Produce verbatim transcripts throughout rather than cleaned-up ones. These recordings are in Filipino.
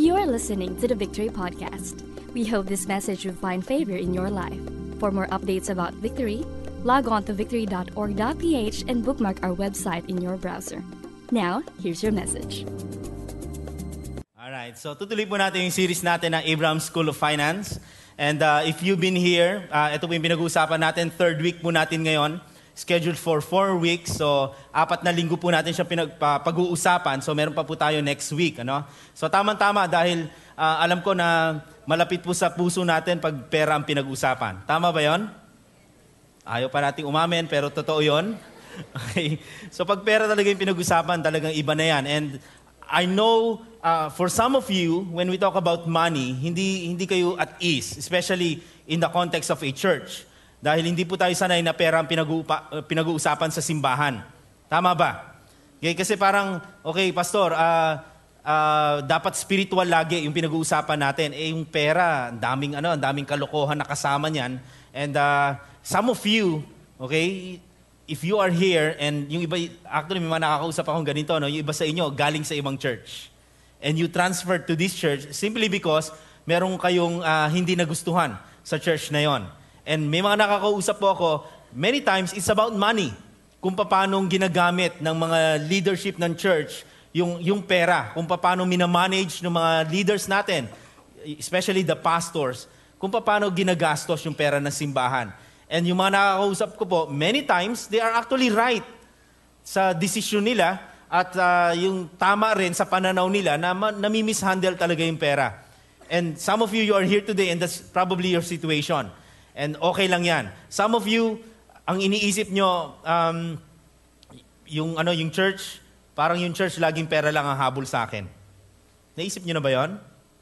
You're listening to the Victory Podcast. We hope this message will find favor in your life. For more updates about Victory, log on to victory dot org dot p h and bookmark our website in your browser. Now, here's your message. Alright, so tutuloy po natin yung series natin ng Abraham School of Finance. And uh, if you've been here, uh, ito po yung pinag-uusapan natin. Third week po natin ngayon. Scheduled for four weeks. So, apat na linggo po natin siya pinag- pa- pag-uusapan. So, meron pa po tayo next week. Ano? So, tamang-tama dahil uh, alam ko na malapit po sa puso natin pag pera ang pinag-uusapan. Tama ba yon? Ayaw pa nating umamin, pero totoo yon. Okay. So, pag pera talaga yung pinag-uusapan, talagang iba na yan. And I know uh, for some of you, when we talk about money, hindi, hindi kayo at ease, especially in the context of a church. Dahil hindi po tayo sanay na pera ang pinag-uupa, pinag-uusapan sa simbahan. Tama ba? Okay, kasi parang, okay, pastor, uh, uh, dapat spiritual lagi yung pinag-uusapan natin. Eh, yung pera, ang daming, ano, ang daming kalokohan na kasama niyan. And uh, some of you, okay, if you are here, and yung iba, actually may mga nakakausap akong ganito, no? Yung iba sa inyo, galing sa ibang church. And you transferred to this church simply because meron kayong uh, hindi nagustuhan sa church na yon. And may mga nakakausap po ako, many times it's about money. Kung paano ginagamit ng mga leadership ng church yung, yung pera. Kung paano minamanage ng mga leaders natin, especially the pastors, kung paano ginagastos yung pera ng simbahan. And yung mga nakakausap ko po, many times, they are actually right sa decision nila at uh, yung tama rin sa pananaw nila na nami-mishandle talaga yung pera. And some of you, you are here today and that's probably your situation. And okay lang yan. Some of you, ang iniisip nyo, um, yung, ano, yung church, parang yung church laging pera lang ang habol sa akin. Naisip nyo na ba yon?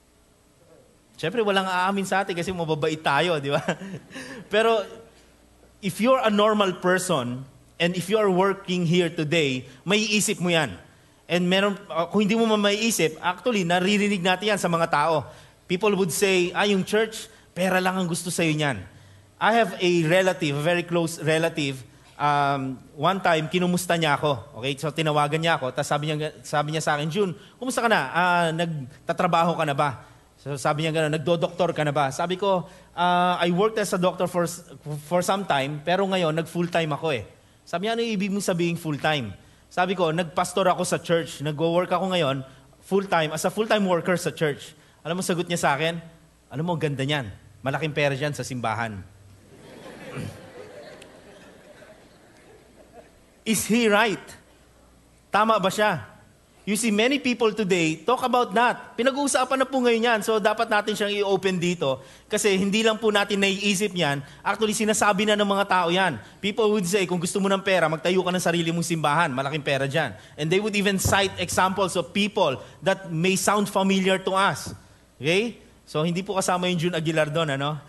Siyempre, walang aamin sa atin kasi mababait tayo, di ba? Pero, if you're a normal person, and if you are working here today, may isip mo yan. And meron, uh, kung hindi mo maiisip, actually, naririnig natin yan sa mga tao. People would say, ah, yung church, pera lang ang gusto sa'yo niyan. I have a relative, a very close relative. Um, one time, kinumusta niya ako. Okay, so tinawagan niya ako. Tapos sabi niya, sabi niya sa akin, June, kumusta ka na? Uh, nagtatrabaho ka na ba? So sabi niya gano'n, nagdo-doktor ka na ba? Sabi ko, uh, I worked as a doctor for for some time, pero ngayon, nag-full-time ako eh. Sabi niya, ano yung ibig mong sabihin full-time? Sabi ko, nagpastor ako sa church. Nag-work ako ngayon, full-time, as a full-time worker sa church. Alam mo, sagot niya sa akin, alam mo, ganda niyan. Malaking pera dyan sa simbahan. Is he right? Tama ba siya? You see, many people today talk about that. Pinag-uusapan na po ngayon yan, so dapat natin siyang i-open dito. Kasi hindi lang po natin naiisip yan. Actually, sinasabi na ng mga tao yan. People would say, kung gusto mo ng pera, magtayo ka ng sarili mong simbahan. Malaking pera dyan. And they would even cite examples of people that may sound familiar to us. Okay? So, hindi po kasama yung June Aguilar doon, ano?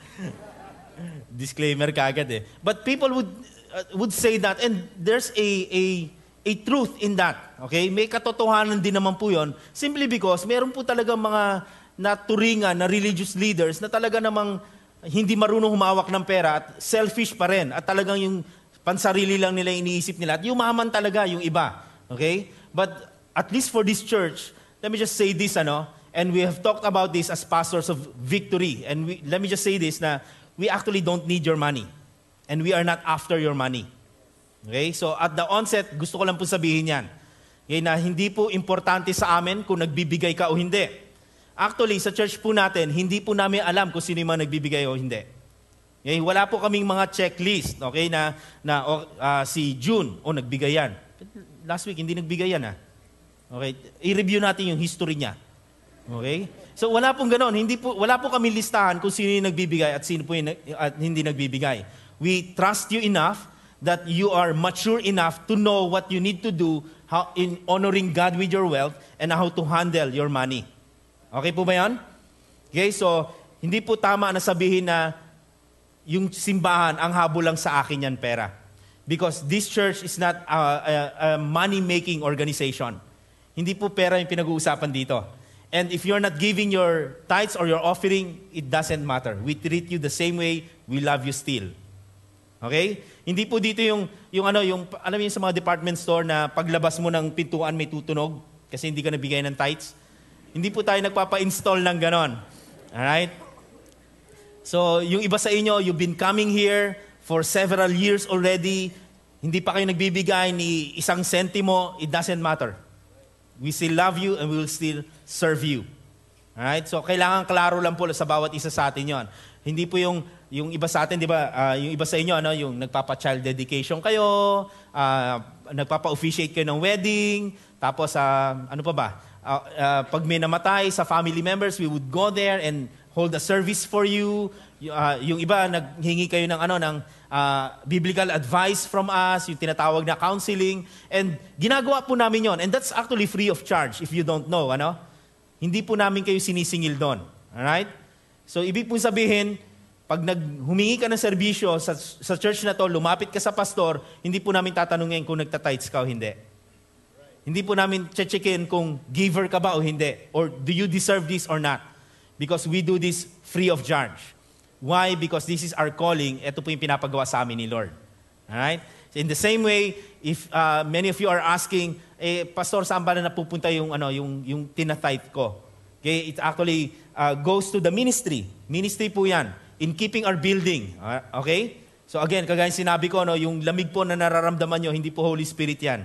Disclaimer kagad eh. But people would uh, would say that, and there's a, a, a truth in that. Okay? May katotohanan din naman po yun. Simply because, meron po talaga mga naturingan na religious leaders na talaga namang hindi marunong humawak ng pera at selfish pa rin. At talagang yung pansarili lang nila iniisip nila. At yumaman talaga yung iba. Okay? But at least for this church, let me just say this, ano, and we have talked about this as pastors of Victory. And we, let me just say this, na we actually don't need your money. And we are not after your money. Okay? So at the onset, gusto ko lang po sabihin yan. Okay, na hindi po importante sa amin kung nagbibigay ka o hindi. Actually, sa church po natin, hindi po namin alam kung sino yung mga nagbibigay o hindi. Okay? Wala po kaming mga checklist, okay, na, na uh, si June, o oh, nagbigay yan. Last week, hindi nagbigay yan. Ah. Okay? I-review natin yung history niya. Okay? So wala pong ganoon, hindi po wala po kami listahan kung sino yung nagbibigay at sino po yung at hindi nagbibigay. We trust you enough that you are mature enough to know what you need to do how in honoring God with your wealth and how to handle your money. Okay po ba 'yan? Okay, so hindi po tama na sabihin na yung simbahan ang habol lang sa akin yan pera. Because this church is not a, a, a money-making organization. Hindi po pera yung pinag-uusapan dito. And if you're not giving your tithes or your offering, it doesn't matter. We treat you the same way we love you still. Okay? Hindi po dito yung, yung ano, yung, alam mo yung sa mga department store na paglabas mo ng pintuan may tutunog kasi hindi ka nabigay ng tithes. Hindi po tayo nagpapa-install ng ganon. Alright? So, yung iba sa inyo, you've been coming here for several years already. Hindi pa kayo nagbibigay ni isang sentimo. It doesn't matter. We still love you and we will still serve you. Alright? So, kailangan klaro lang po sa bawat isa sa atin yon. Hindi po yung, yung iba sa atin, di ba, uh, yung iba sa inyo, ano, yung nagpapa-child dedication kayo, uh, nagpapa-officiate kayo ng wedding, tapos, uh, ano pa ba, uh, uh, pag may namatay sa family members, we would go there and hold a service for you. Uh, yung iba, naghingi kayo ng, ano, ng uh, biblical advice from us, yung tinatawag na counseling, and ginagawa po namin yon. And that's actually free of charge, if you don't know, ano? Hindi po namin kayo sinisingil doon. Alright? So, ibig po sabihin, pag naghumingi ka ng serbisyo sa, sa church na to, lumapit ka sa pastor, hindi po namin tatanungin kung nagtatites ka o hindi. Right. Hindi po namin checkin kung giver ka ba o hindi. Or do you deserve this or not? Because we do this free of charge. Why? Because this is our calling. Ito po yung pinapagawa sa amin ni Lord. Alright? So in the same way, if uh, many of you are asking, eh, Pastor, saan ba na napupunta yung, ano, yung, yung tinatithe ko? Okay, it actually uh, goes to the ministry. Ministry po yan. In keeping our building. Uh, okay? So again, kagaya sinabi ko, no, yung lamig po na nararamdaman nyo, hindi po Holy Spirit yan.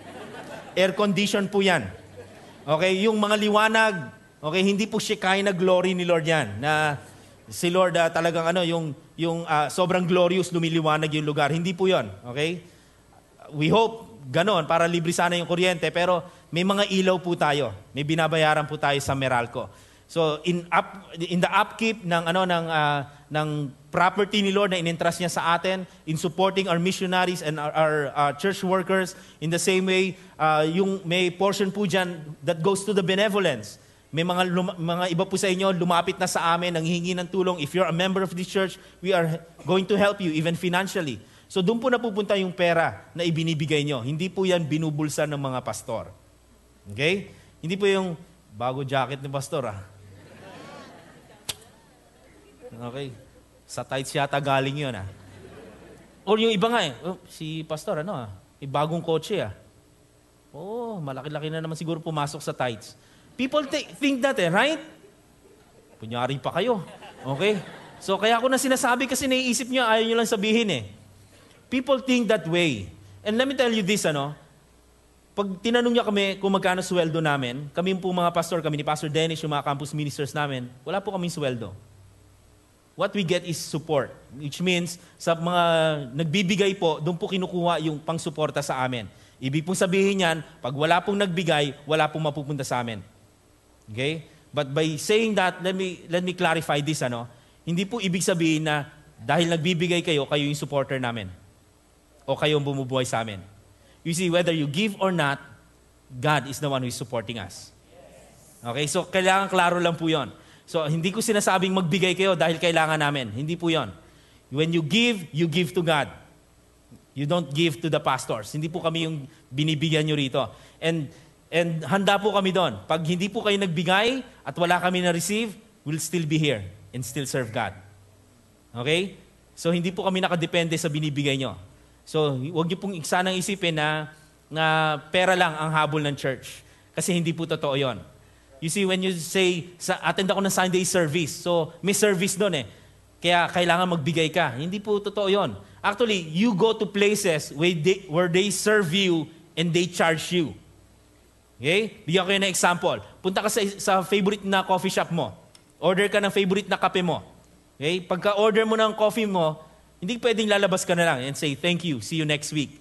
Air condition po yan. Okay? Yung mga liwanag, okay, hindi po Shekinah glory ni Lord yan. Na si Lord uh, talagang ano, yung, yung uh, sobrang glorious, lumiliwanag yung lugar. Hindi po yon. Okay? We hope ganon, para libre sana yung kuryente, pero may mga ilaw po tayo. May binabayaran po tayo sa Meralco. So in up in the upkeep ng ano ng uh, ng property ni Lord na in-entrust niya sa atin, in supporting our missionaries and our, our uh, church workers, in the same way, uh, yung may portion po diyan that goes to the benevolence. May mga lum- mga iba po sa inyo lumapit na sa amin, nanghihingi ng tulong. If you're a member of this church, we are going to help you even financially. So doon po napupunta yung pera na ibinibigay nyo. Hindi po yan binubulsa ng mga pastor. Okay? Hindi po yung bago jacket ni pastor, ah. Okay? Sa tights yata galing yun, ah. Or yung iba nga eh, oh, si pastor, ano ah, may bagong kotse, ah. Oh, malaki-laki na naman siguro pumasok sa tights. People th- think that eh, right? Kunyari pa kayo. Okay? So kaya ako na sinasabi kasi naiisip nyo, ayaw nyo lang sabihin eh. People think that way. And let me tell you this, ano, pag tinanong niya kami kung magkano sweldo namin, kami po mga pastor, kami ni Pastor Dennis, yung mga campus ministers namin, wala po kaming sweldo. What we get is support, which means sa mga nagbibigay po, doon po kinukuha yung pangsuporta sa amin. Ibig pong sabihin yan, pag wala pong nagbigay, wala pong mapupunta sa amin. Okay? But by saying that, let me let me clarify this, ano, hindi po ibig sabihin na dahil nagbibigay kayo, kayo yung supporter namin. O kayo ang bumubuhay sa amin. You see, whether you give or not, God is the one who is supporting us. Okay? So, kailangan klaro lang po yon. So, hindi ko sinasabing magbigay kayo dahil kailangan namin. Hindi po yon. When you give, you give to God. You don't give to the pastors. Hindi po kami yung binibigyan nyo rito. And, and handa po kami doon. Pag hindi po kayo nagbigay at wala kami na-receive, we'll still be here and still serve God. Okay? So, hindi po kami nakadepende sa binibigay nyo. So, huwag niyo pong sanang isipin na, na pera lang ang habol ng church. Kasi hindi po totoo yon. You see, when you say, sa, attend ako ng Sunday service, so may service doon eh. Kaya kailangan magbigay ka. Hindi po totoo yon. Actually, you go to places where they, where they serve you and they charge you. Okay? Bigyan ko yun ng example. Punta ka sa, sa favorite na coffee shop mo. Order ka ng favorite na kape mo. Okay? Pagka-order mo ng coffee mo, hindi pwedeng lalabas ka na lang and say, thank you, see you next week.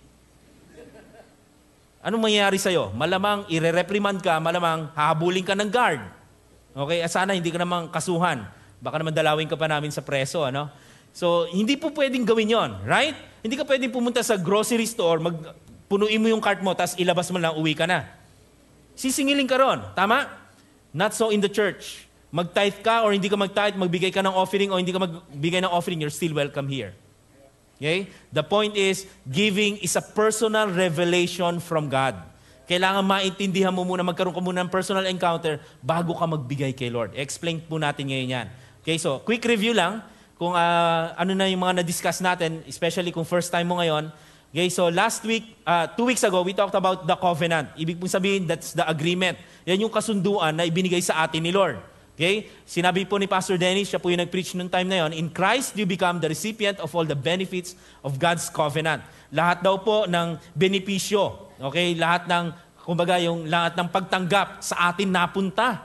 Anong mangyayari sa'yo? Malamang ire-reprimand ka, malamang hahabulin ka ng guard. Okay? At sana hindi ka namang kasuhan. Baka naman dalawin ka pa namin sa preso, ano? So, hindi po pwedeng gawin yon, right? Hindi ka pwedeng pumunta sa grocery store, magpunuin mo yung cart mo, tapos ilabas mo lang, uwi ka na. Sisingilin ka ron, tama? Not so in the church. Mag-tithe ka or hindi ka mag-tithe, magbigay ka ng offering o hindi ka magbigay ng offering, you're still welcome here. Okay? The point is, giving is a personal revelation from God. Kailangan maintindihan mo muna, magkaroon ka muna ng personal encounter bago ka magbigay kay Lord. Explain po natin ngayon yan. Okay, so quick review lang kung uh, ano na yung mga na-discuss natin, especially kung first time mo ngayon. Okay, so last week, uh, two weeks ago, we talked about the covenant. Ibig pong sabihin, that's the agreement. Yan yung kasunduan na ibinigay sa atin ni Lord. Okay? Sinabi po ni Pastor Dennis, siya po yung nag-preach noong time na yon, in Christ you become the recipient of all the benefits of God's covenant. Lahat daw po ng benepisyo, okay? Lahat ng, kumbaga, yung lahat ng pagtanggap sa atin napunta.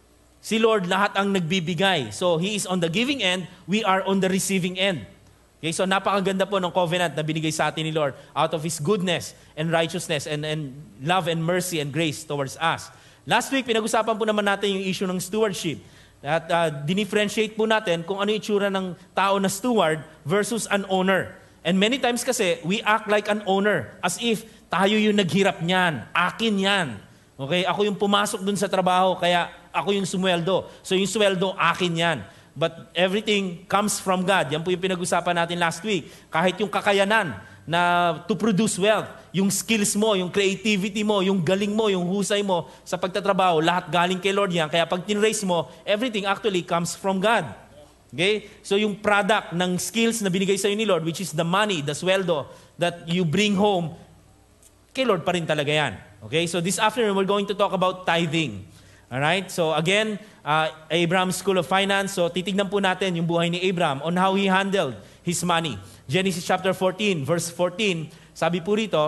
Si Lord, lahat ang nagbibigay. So, He is on the giving end, we are on the receiving end. Okay, so napakaganda po ng covenant na binigay sa atin ni Lord out of His goodness and righteousness and, and love and mercy and grace towards us. Last week, pinag-usapan po naman natin yung issue ng stewardship. At uh, dinifferentiate po natin kung ano yung itsura ng tao na steward versus an owner. And many times kasi, we act like an owner as if tayo yung naghirap niyan, akin yan. Okay, ako yung pumasok dun sa trabaho, kaya ako yung sumweldo. So yung sweldo, akin yan. But everything comes from God. Yan po yung pinag-usapan natin last week. Kahit yung kakayanan na to produce wealth, yung skills mo, yung creativity mo, yung galing mo, yung husay mo sa pagtatrabaho, lahat galing kay Lord yan. Kaya pag tinrace mo, everything actually comes from God. Okay? So yung product ng skills na binigay sa iyo ni Lord, which is the money, the sweldo that you bring home, kay Lord pa rin talaga yan. Okay? So this afternoon, we're going to talk about tithing. Alright? So again, uh, Abraham School of Finance. So titignan po natin yung buhay ni Abraham on how he handled his money. Genesis chapter fourteen, verse fourteen, sabi po rito,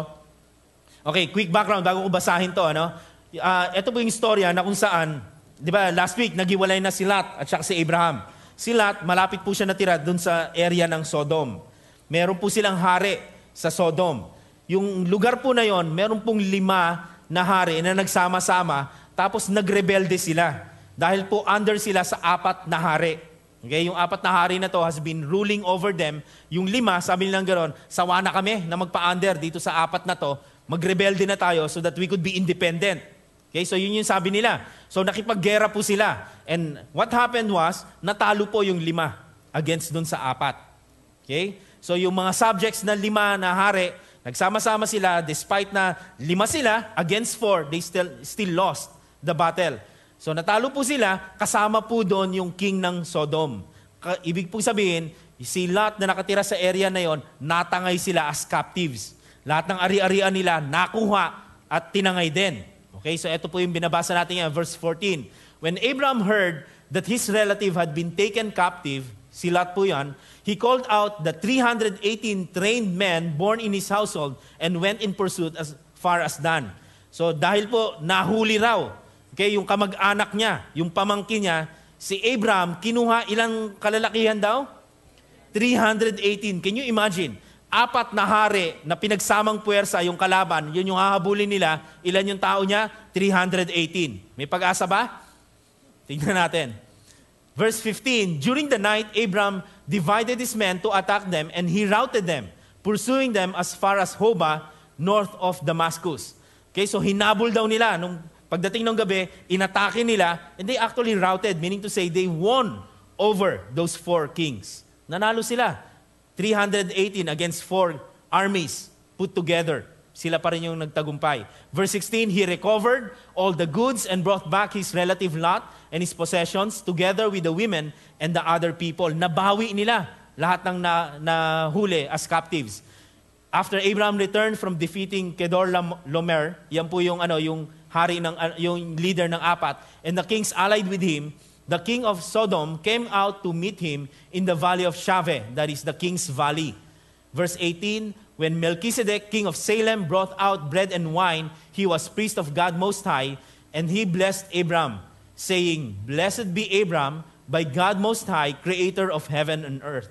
okay, quick background bago ko basahin to. Ano? Uh, ito po yung istorya na kung saan, di ba, last week, naghiwalay na si Lot at saka si Abraham. Si Lot, malapit po siya natira dun sa area ng Sodom. Meron po silang hari sa Sodom. Yung lugar po na yon, meron pong lima na hari na nagsama-sama, tapos nagrebelde sila dahil po under sila sa apat na hari. Okay, yung apat na hari na to has been ruling over them. Yung lima, sabi nilang gano'n, sawa na kami na magpa-under dito sa apat na to, magrebelde na tayo so that we could be independent. Okay, so yun yung sabi nila. So nakipaggera po sila. And what happened was, natalo po yung lima against dun sa apat. Okay? So yung mga subjects na lima na hari, nagsama-sama sila, despite na lima sila against four, they still still lost the battle. So natalo po sila, kasama po doon yung king ng Sodom. Ka- ibig po sabihin, si Lot na nakatira sa area na yon, natangay sila as captives. Lahat ng ari-arian nila nakuha at tinangay din. Okay, so ito po yung binabasa natin yan, verse fourteen. When Abraham heard that his relative had been taken captive, si Lot po yan, he called out the three hundred eighteen trained men born in his household and went in pursuit as far as Dan. So dahil po nahuli raw, okay, yung kamag-anak niya, yung pamangkin niya, si Abraham, kinuha ilang kalalakihan daw? three hundred eighteen. Can you imagine? Apat na hari na pinagsamang puwersa yung kalaban, yun yung hahabulin nila. Ilan yung tao niya? three hundred eighteen. May pag-asa ba? Tingnan natin. Verse fifteen, during the night, Abraham divided his men to attack them and he routed them, pursuing them as far as Hobah, north of Damascus. Okay, so hinabol daw nila. Nung pagdating ng gabi, inatake nila, and they actually routed, meaning to say they won over those four kings. Nanalo sila. three hundred eighteen against four armies put together. Sila pa rin yung nagtagumpay. Verse sixteen, he recovered all the goods and brought back his relative Lot and his possessions together with the women and the other people. Nabawi nila lahat ng na, nahuli as captives. After Abraham returned from defeating Kedorlaomer, yan po yung ano yung hari ng yung leader ng apat, and the kings allied with him, the king of Sodom came out to meet him in the valley of Shaveh, that is the king's valley. Verse eighteen, when Melchizedek, king of Salem, brought out bread and wine, he was priest of God Most High, and he blessed Abram, saying, Blessed be Abram by God Most High, creator of heaven and earth.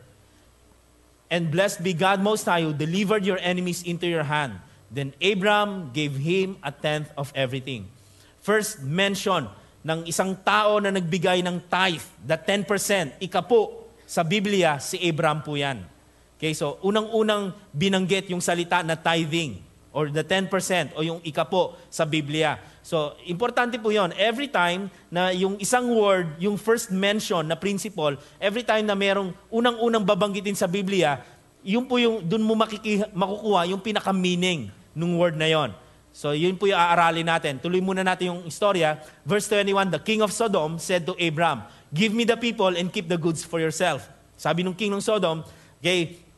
And blessed be God Most High, who delivered your enemies into your hand. Then Abram gave him a tenth of everything. First mention ng isang tao na nagbigay ng tithe, the ten percent, ikapo sa Biblia, si Abram po yan. Okay, so unang-unang binanggit yung salita na tithing or the ten percent o yung ikapo sa Biblia. So, importante po yon. Every time na yung isang word, yung first mention na principle, every time na merong unang-unang babanggitin sa Biblia, yun po yung, dun mo makiki, makukuha yung pinaka-meaning ng word na yon. So, yun po yung aaralin natin. Tuloy muna natin yung istorya. Verse twenty-one, the king of Sodom said to Abram, Give me the people and keep the goods for yourself. Sabi ng king ng Sodom, okay,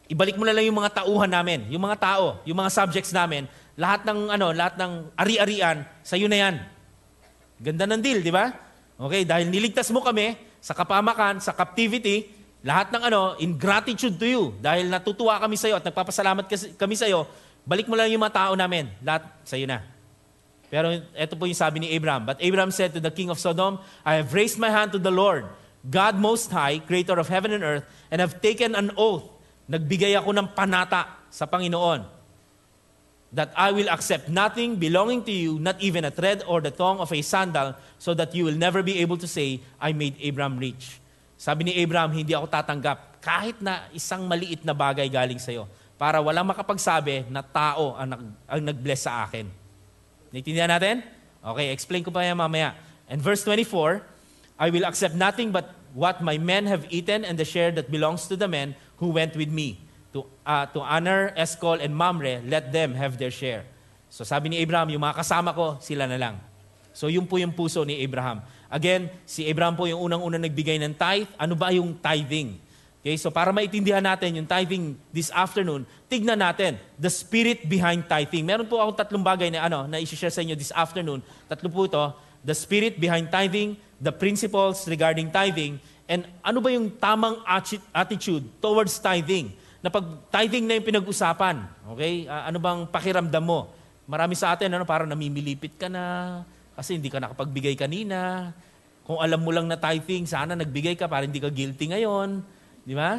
ibalik mo na lang yung mga tauhan namin, yung mga tao, yung mga subjects namin, lahat ng ano, lahat ng ari-arian, sa iyo na yan. Ganda ng deal, di ba? Okay, dahil niligtas mo kami sa kapamakan, sa captivity, lahat ng ano, in gratitude to you, dahil natutuwa kami sa iyo at nagpapasalamat kami sa iyo, balik mo lang yung mga tao namin, lahat sa iyo na. Pero ito po yung sabi ni Abraham. But Abraham said to the king of Sodom, I have raised my hand to the Lord, God Most High, creator of heaven and earth, and have taken an oath. Nagbigay ako ng panata sa Panginoon that I will accept nothing belonging to you, not even a thread or the thong of a sandal, so that you will never be able to say, I made Abraham rich. Sabi ni Abraham, hindi ako tatanggap kahit na isang maliit na bagay galing sa iyo, para walang makapagsabi na tao ang, nag, ang nag-bless sa akin. Naintindihan natin? Okay, explain ko pa yan mamaya. And verse twenty-four, I will accept nothing but what my men have eaten and the share that belongs to the men who went with me. To, uh, to Aner, Eskol, and Mamre, let them have their share. So sabi ni Abraham, yung mga kasama ko, sila na lang. So yun po yung puso ni Abraham. Again, si Abraham po yung unang-unang nagbigay ng tithe. Ano ba yung tithing? Okay, so para maintindihan natin yung tithing this afternoon, tignan natin the spirit behind tithing. Meron po akong tatlong bagay na ano na i-share sa inyo this afternoon. Tatlo po ito, the spirit behind tithing, the principles regarding tithing, and ano ba yung tamang attitude towards tithing? Na pag tithing na yung pinag-usapan, okay? Uh, ano bang pakiramdam mo? Marami sa atin, ano, parang namimilipit ka na, kasi hindi ka nakapagbigay kanina. Kung alam mo lang na tithing, sana nagbigay ka para hindi ka guilty ngayon. Di ba?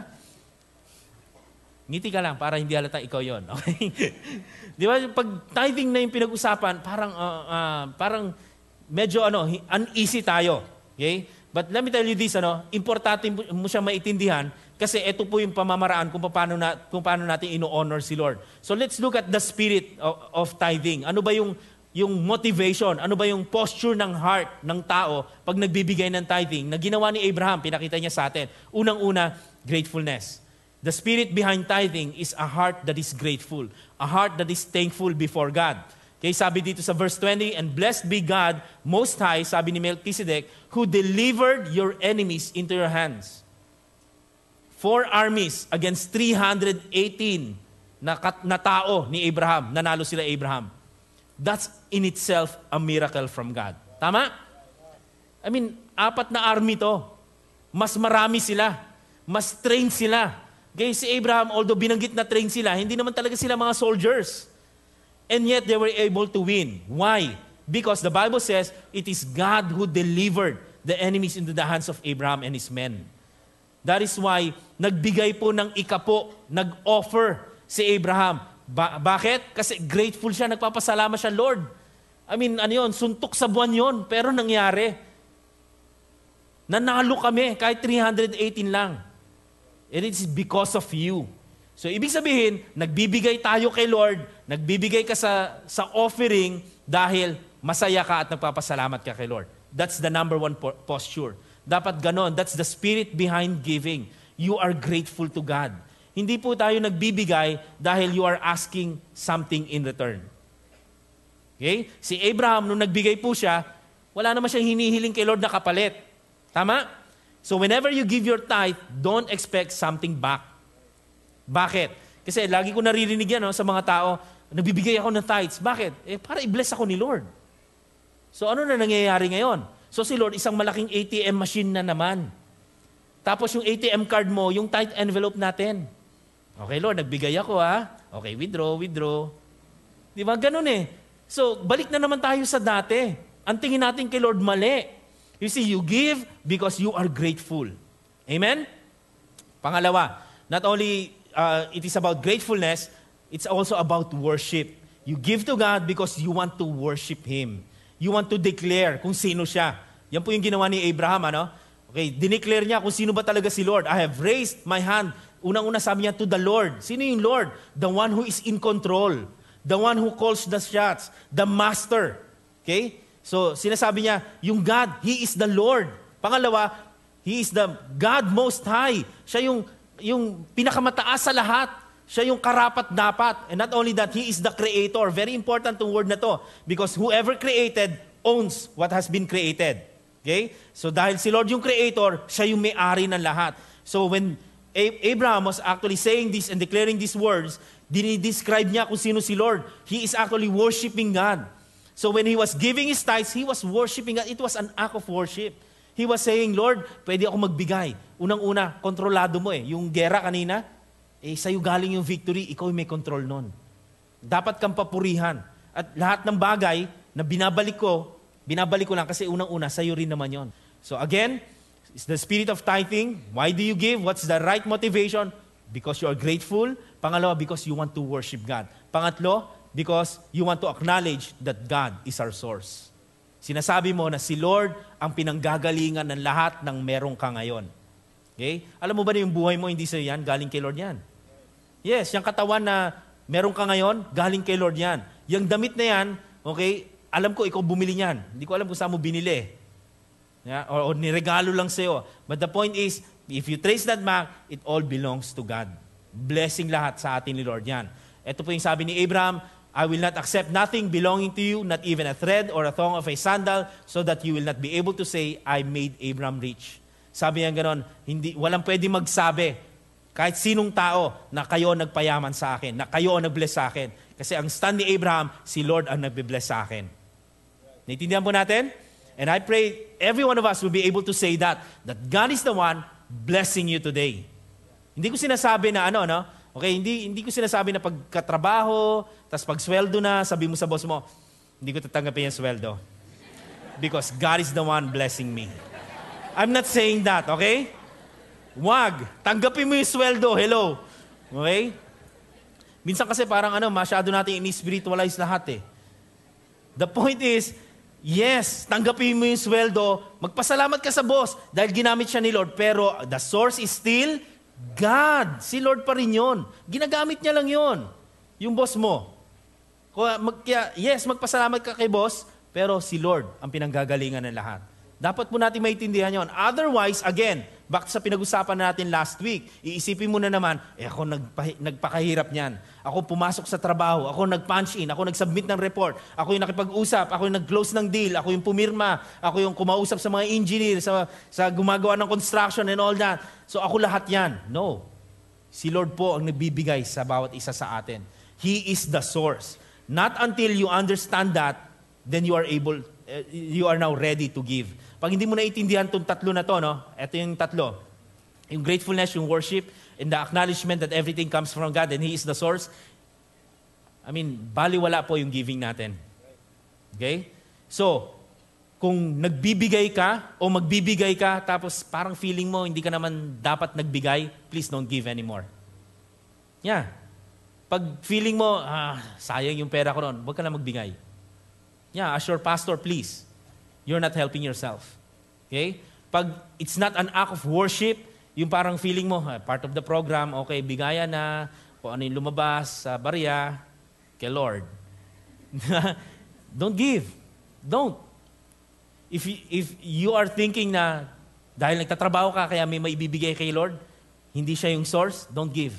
Ngiti ka lang para hindi halata ikaw yon. Okay? Di ba? Pag tithing na yung pinag-usapan, parang, uh, uh, parang medyo ano, uneasy tayo. Okay? But let me tell you this, ano, importante mo siyang maintindihan kasi ito po yung pamamaraan kung paano, na, kung paano natin ino-honor si Lord. So let's look at the spirit of, of tithing. Ano ba yung, yung motivation? Ano ba yung posture ng heart ng tao pag nagbibigay ng tithing na ginawa ni Abraham? Pinakita niya sa atin. Unang-una, gratefulness. The spirit behind tithing is a heart that is grateful. A heart that is thankful before God. Okay, sabi dito sa verse twenty, and blessed be God Most High, sabi ni Melchizedek, who delivered your enemies into your hands. Four armies against three hundred eighteen na, na tao ni Abraham. Nanalo sila Abraham. That's in itself a miracle from God. Tama? I mean, apat na army to. Mas marami sila. Mas trained sila. Okay, si Abraham, although binanggit na trained sila, hindi naman talaga sila mga soldiers. And yet they were able to win. Why? Because the Bible says, it is God who delivered the enemies into the hands of Abraham and his men. That is why, nagbigay po ng ikapo, nag-offer si Abraham. Ba- bakit? Kasi grateful siya, nagpapasalamat siya, Lord. I mean, ano yun, suntok sa buwan yun, pero nangyari. Nanalo kami, kahit three hundred eighteen lang. And it's because of you. So, ibig sabihin, nagbibigay tayo kay Lord, nagbibigay ka sa, sa offering dahil masaya ka at nagpapasalamat ka kay Lord. That's the number one po- posture. Dapat ganon. That's the spirit behind giving. You are grateful to God. Hindi po tayo nagbibigay dahil you are asking something in return. Okay? Si Abraham, nung nagbigay po siya, wala naman siyang hinihiling kay Lord na kapalit. Tama? So whenever you give your tithe, don't expect something back. Bakit? Kasi lagi ko naririnig yan no, sa mga tao, nagbibigay ako ng tithes. Bakit? Eh, para i-bless ako ni Lord. So ano na nangyayari ngayon? So si Lord, isang malaking A T M machine na naman. Tapos yung A T M card mo, yung tithe envelope natin. Okay Lord, nagbigay ako ha. Okay, withdraw, withdraw. Di ba? Ganun eh. So balik na naman tayo sa dati. Ang tingin natin kay Lord mali. You see, you give because you are grateful. Amen? Pangalawa, not only uh, it is about gratefulness, it's also about worship. You give to God because you want to worship Him. You want to declare kung sino siya. Yan po yung ginawa ni Abraham, ano? Okay, dineclare niya kung sino ba talaga si Lord. I have raised my hand. Unang-una sabi niya to the Lord. Sino yung Lord? The one who is in control. The one who calls the shots. The master. Okay? So, sinasabi niya, yung God, He is the Lord. Pangalawa, He is the God Most High. Siya yung, yung pinakamataas sa lahat. Siya yung karapat-dapat. And not only that, He is the Creator. Very important tong word na to. Because whoever created owns what has been created. Okay? So dahil si Lord yung Creator, siya yung may-ari ng lahat. So when A- Abraham was actually saying this and declaring these words, dinidescribe niya kung sino si Lord. He is actually worshiping God. So when he was giving his tithes, he was worshiping God. It was an act of worship. He was saying, Lord, pwede ako magbigay. Unang-una, kontrolado mo eh. Yung gera kanina, eh, sa'yo galing yung victory, ikaw may control nun. Dapat kang papurihan. At lahat ng bagay na binabalik ko, binabalik ko lang kasi unang-una, sa'yo rin naman yon. So again, it's the spirit of tithing. Why do you give? What's the right motivation? Because you are grateful. Pangalawa, because you want to worship God. Pangatlo, because you want to acknowledge that God is our source. Sinasabi mo na si Lord ang pinanggagalingan ng lahat ng meron ka ngayon. Okay? Alam mo ba na yung buhay mo, hindi sa'yo yan? Galing kay Lord yan. Yes, yung katawan na meron ka ngayon, galing kay Lord yan. Yung damit na yan, okay, alam ko ikaw bumili niyan. Hindi ko alam kung saan mo binili. Yeah? O, o niregalo lang sa'yo. But the point is, if you trace that back, it all belongs to God. Blessing lahat sa atin ni Lord yan. Ito po yung sabi ni Abraham, I will not accept nothing belonging to you, not even a thread or a thong of a sandal, so that you will not be able to say, I made Abraham rich. Sabi niya gano'n, hindi, walang pwede magsabi, kahit sinong tao, na kayo nagpayaman sa akin, na kayo ang nag-bless sa akin. Kasi ang stand ni Abraham, si Lord ang nagbe-bless sa akin. Naintindihan po natin? And I pray every one of us will be able to say that, that God is the one blessing you today. Hindi ko sinasabi na ano, no? Okay, hindi hindi ko sinasabi na pagkatrabaho, tas pag sweldo na, sabi mo sa boss mo, hindi ko tatanggapin yung sweldo. Because God is the one blessing me. I'm not saying that, okay? Wag, tanggapin mo yung sweldo, hello. Okay? Minsan kasi parang ano, masyado natin in-spiritualize lahat eh. The point is, yes, tanggapin mo yung sweldo, magpasalamat ka sa boss dahil ginamit siya ni Lord, pero the source is still God. Si Lord pa rin yun. Ginagamit niya lang yun. Yung boss mo. Kaya, mag, kaya, yes, magpasalamat ka kay boss, pero si Lord ang pinanggagalingan ng lahat. Dapat po natin maintindihan yun. Otherwise, again, back sa pinag-usapan natin last week, iisipin mo na naman, eh ako nagpa- nagpakahirap niyan. Ako pumasok sa trabaho, ako nag-punch in, ako nag-submit ng report, ako yung nakipag-usap, ako yung nag-close ng deal, ako yung pumirma, ako yung kumausap sa mga engineer, sa, sa gumagawa ng construction and all that. So ako lahat yan. No. Si Lord po ang nagbibigay sa bawat isa sa atin. He is the source. Not until you understand that, then you are able, uh, you are now ready to give. Pag hindi mo naiintindihan itong tatlo na to, no? Ito yung tatlo. Yung gratefulness, yung worship, and the acknowledgement that everything comes from God and He is the source. I mean, baliwala po yung giving natin. Okay? So, kung nagbibigay ka o magbibigay ka, tapos parang feeling mo hindi ka naman dapat nagbigay, please don't give anymore. Yeah. Pag feeling mo, ah, sayang yung pera ko ron, huwag ka na magbigay. Yeah, as your pastor, please. You're not helping yourself. Okay? Pag it's not an act of worship, yung parang feeling mo, part of the program, okay, bigaya na, kung ano yung lumabas sa barya, kay Lord. Don't give. Don't. If you, if you are thinking na, dahil nagtatrabaho ka, kaya may maibibigay kay Lord, hindi siya yung source, don't give.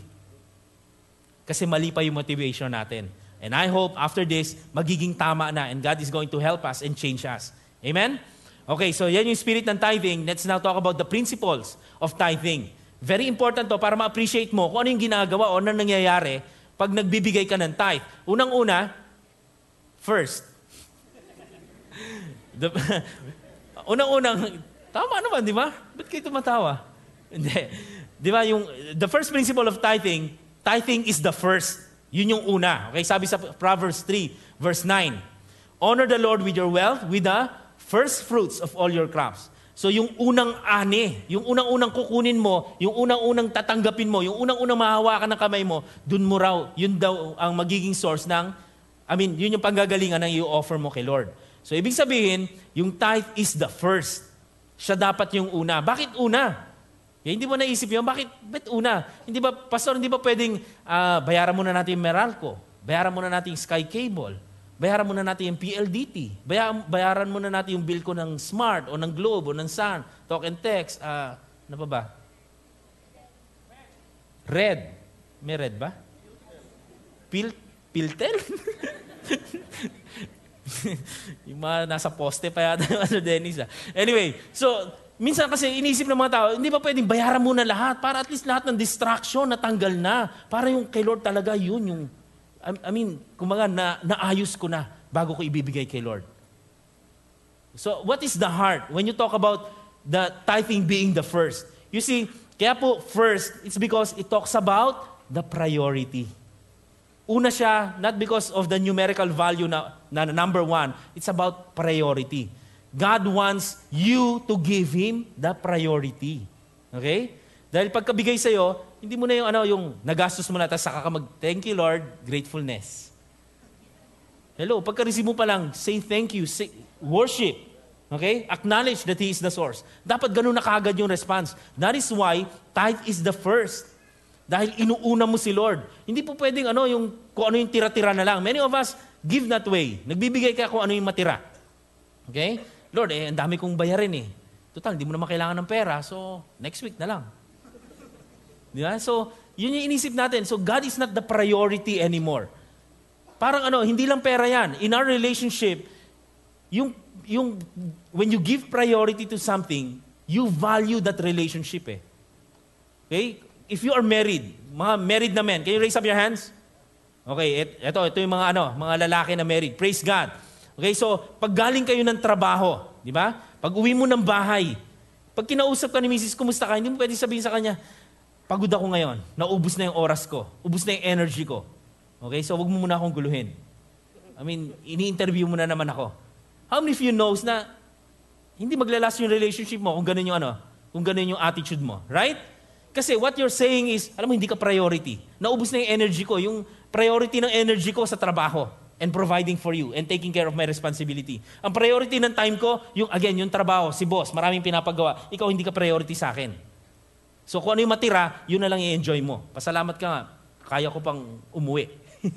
Kasi mali pa yung motivation natin. And I hope after this, magiging tama na, and God is going to help us and change us. Amen? Okay, so yan yung spirit ng tithing. Let's now talk about the principles of tithing. Very important to para ma-appreciate mo kung ano yung ginagawa o ano nangyayari pag nagbibigay ka ng tithe. Unang-una, first. The, unang-unang, tama naman, di ba? Ba't kayo tumatawa? Hindi. Di ba, yung, the first principle of tithing, tithing is the first. Yun yung una. Okay, sabi sa Proverbs three, verse nine. Honor the Lord with your wealth, with the first fruits of all your crops. So yung unang ani, yung unang-unang kukunin mo, yung unang-unang tatanggapin mo, yung unang-unang mahawakan ng kamay mo, dun mo raw, yun daw ang magiging source ng, I mean, yun yung panggagalingan ng i-offer mo kay Lord. So ibig sabihin, yung tithe is the first. Siya dapat yung una. Bakit una? Eh, hindi mo naisip yun, bakit, bakit una? Hindi ba, Pastor, hindi ba pwedeng uh, bayaran muna natin yung Meralco? Bayaran muna natin yung Sky Cable? Bayaran muna natin yung P L D T. Bayaran, bayaran muna natin yung bill ko ng Smart o ng Globe o ng Sun, Talk and Text. Uh, ano pa ba? Red. May red ba? Pil Piltel? yung mga nasa poste pa yata. Dennis, ah. Anyway, so minsan kasi iniisip ng mga tao, hindi ba pwedeng bayaran muna lahat para at least lahat ng distraction natanggal na. Para yung kay Lord talaga yun, yung, I mean, kumaga na, naayos ko na bago ko ibibigay kay Lord. So, what is the heart? When you talk about the tithing being the first, you see, kaya po first, it's because it talks about the priority. Una siya, not because of the numerical value na, na number one, it's about priority. God wants you to give Him the priority. Okay? Dahil pagkabigay sa'yo, hindi mo na yung, ano, yung nagastos mo na, tapos saka ka mag, thank you Lord, gratefulness. Hello, pagka-receive mo pa lang, say thank you, say, worship. Okay? Acknowledge that He is the source. Dapat ganun na kaagad yung response. That is why tithe is the first. Dahil inuuna mo si Lord. Hindi po pwedeng ano, yung, kung ano yung tira-tira na lang. Many of us give that way. Nagbibigay ka kung ano yung matira. Okay? Lord, eh, ang dami kong bayarin eh. Total, hindi mo naman kailangan ng pera, so next week na lang. Di ba? So, yun yung inisip natin. So, God is not the priority anymore. Parang ano, hindi lang pera yan. In our relationship, yung, yung, when you give priority to something, you value that relationship eh. Okay? If you are married, mga married na men, can you raise up your hands? Okay, et, eto, ito yung mga ano, mga lalaki na married. Praise God. Okay, so pag galing kayo ng trabaho, di ba? Pag uwi mo ng bahay, pag kinausap ka ni Missus kumusta ka, hindi mo pwede sabihin sa kanya, pagod ako ngayon, naubos na yung oras ko, ubos na yung energy ko. Okay, so wag mo muna akong guluhin. I mean, ini-interview mo na naman ako. How many of you knows na hindi maglalast yung relationship mo kung ganun yung ano, kung ganun yung attitude mo, right? Kasi what you're saying is, alam mo, hindi ka priority. Naubos na yung energy ko, yung priority ng energy ko sa trabaho and providing for you and taking care of my responsibility. Ang priority ng time ko, yung again, yung trabaho, si boss, maraming pinapagawa. Ikaw hindi ka priority sa akin. So kung ano yung matira, yun na lang i-enjoy mo. Pasalamat ka nga, kaya ko pang umuwi.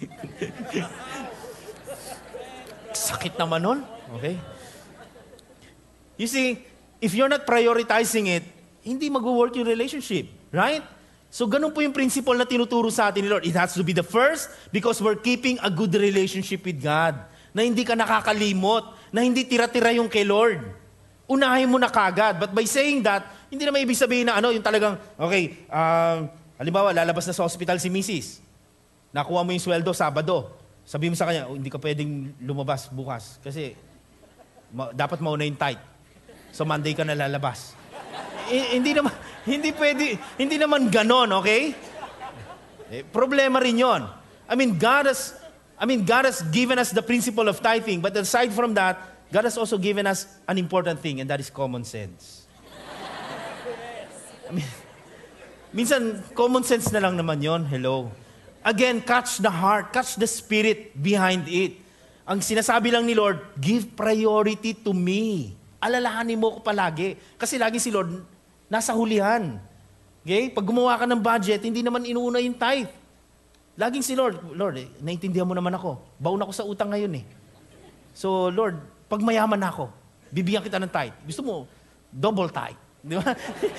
Sakit naman nun. Okay? You see, if you're not prioritizing it, hindi mag-work yung relationship. Right? So ganun po yung principle na tinuturo sa atin ni Lord. It has to be the first because we're keeping a good relationship with God. Na hindi ka nakakalimot, na hindi tira-tira yung kay Lord. Unahin mo na kagad. But by saying that, hindi naman ibig sabihin na ano, yung talagang, okay, um, halimbawa, lalabas na sa hospital si Missus Nakuha mo yung sweldo, Sabado. Sabi mo sa kanya, oh, hindi ka pwedeng lumabas bukas kasi ma- dapat mauna yung tithe. So Monday ka na lalabas. I- hindi naman, hindi pwede, hindi naman ganon, okay? Eh, problema rin yon. I mean, God has, I mean, God has given us the principle of tithing, but aside from that, God has also given us an important thing, and that is common sense. I mean, minsan, common sense na lang naman yon. Hello. Again, catch the heart, catch the spirit behind it. Ang sinasabi lang ni Lord, give priority to me. Alalahanin mo ko palagi. Kasi lagi si Lord, nasa hulihan. Okay? Pag gumawa ka ng budget, hindi naman inuuna yung tithe. Laging si Lord, Lord, eh, naintindihan mo naman ako. Baon ako sa utang ngayon eh. So, Lord, pag mayaman ako, bibigyan kita ng tithe. Gusto mo, double tithe. Di ba?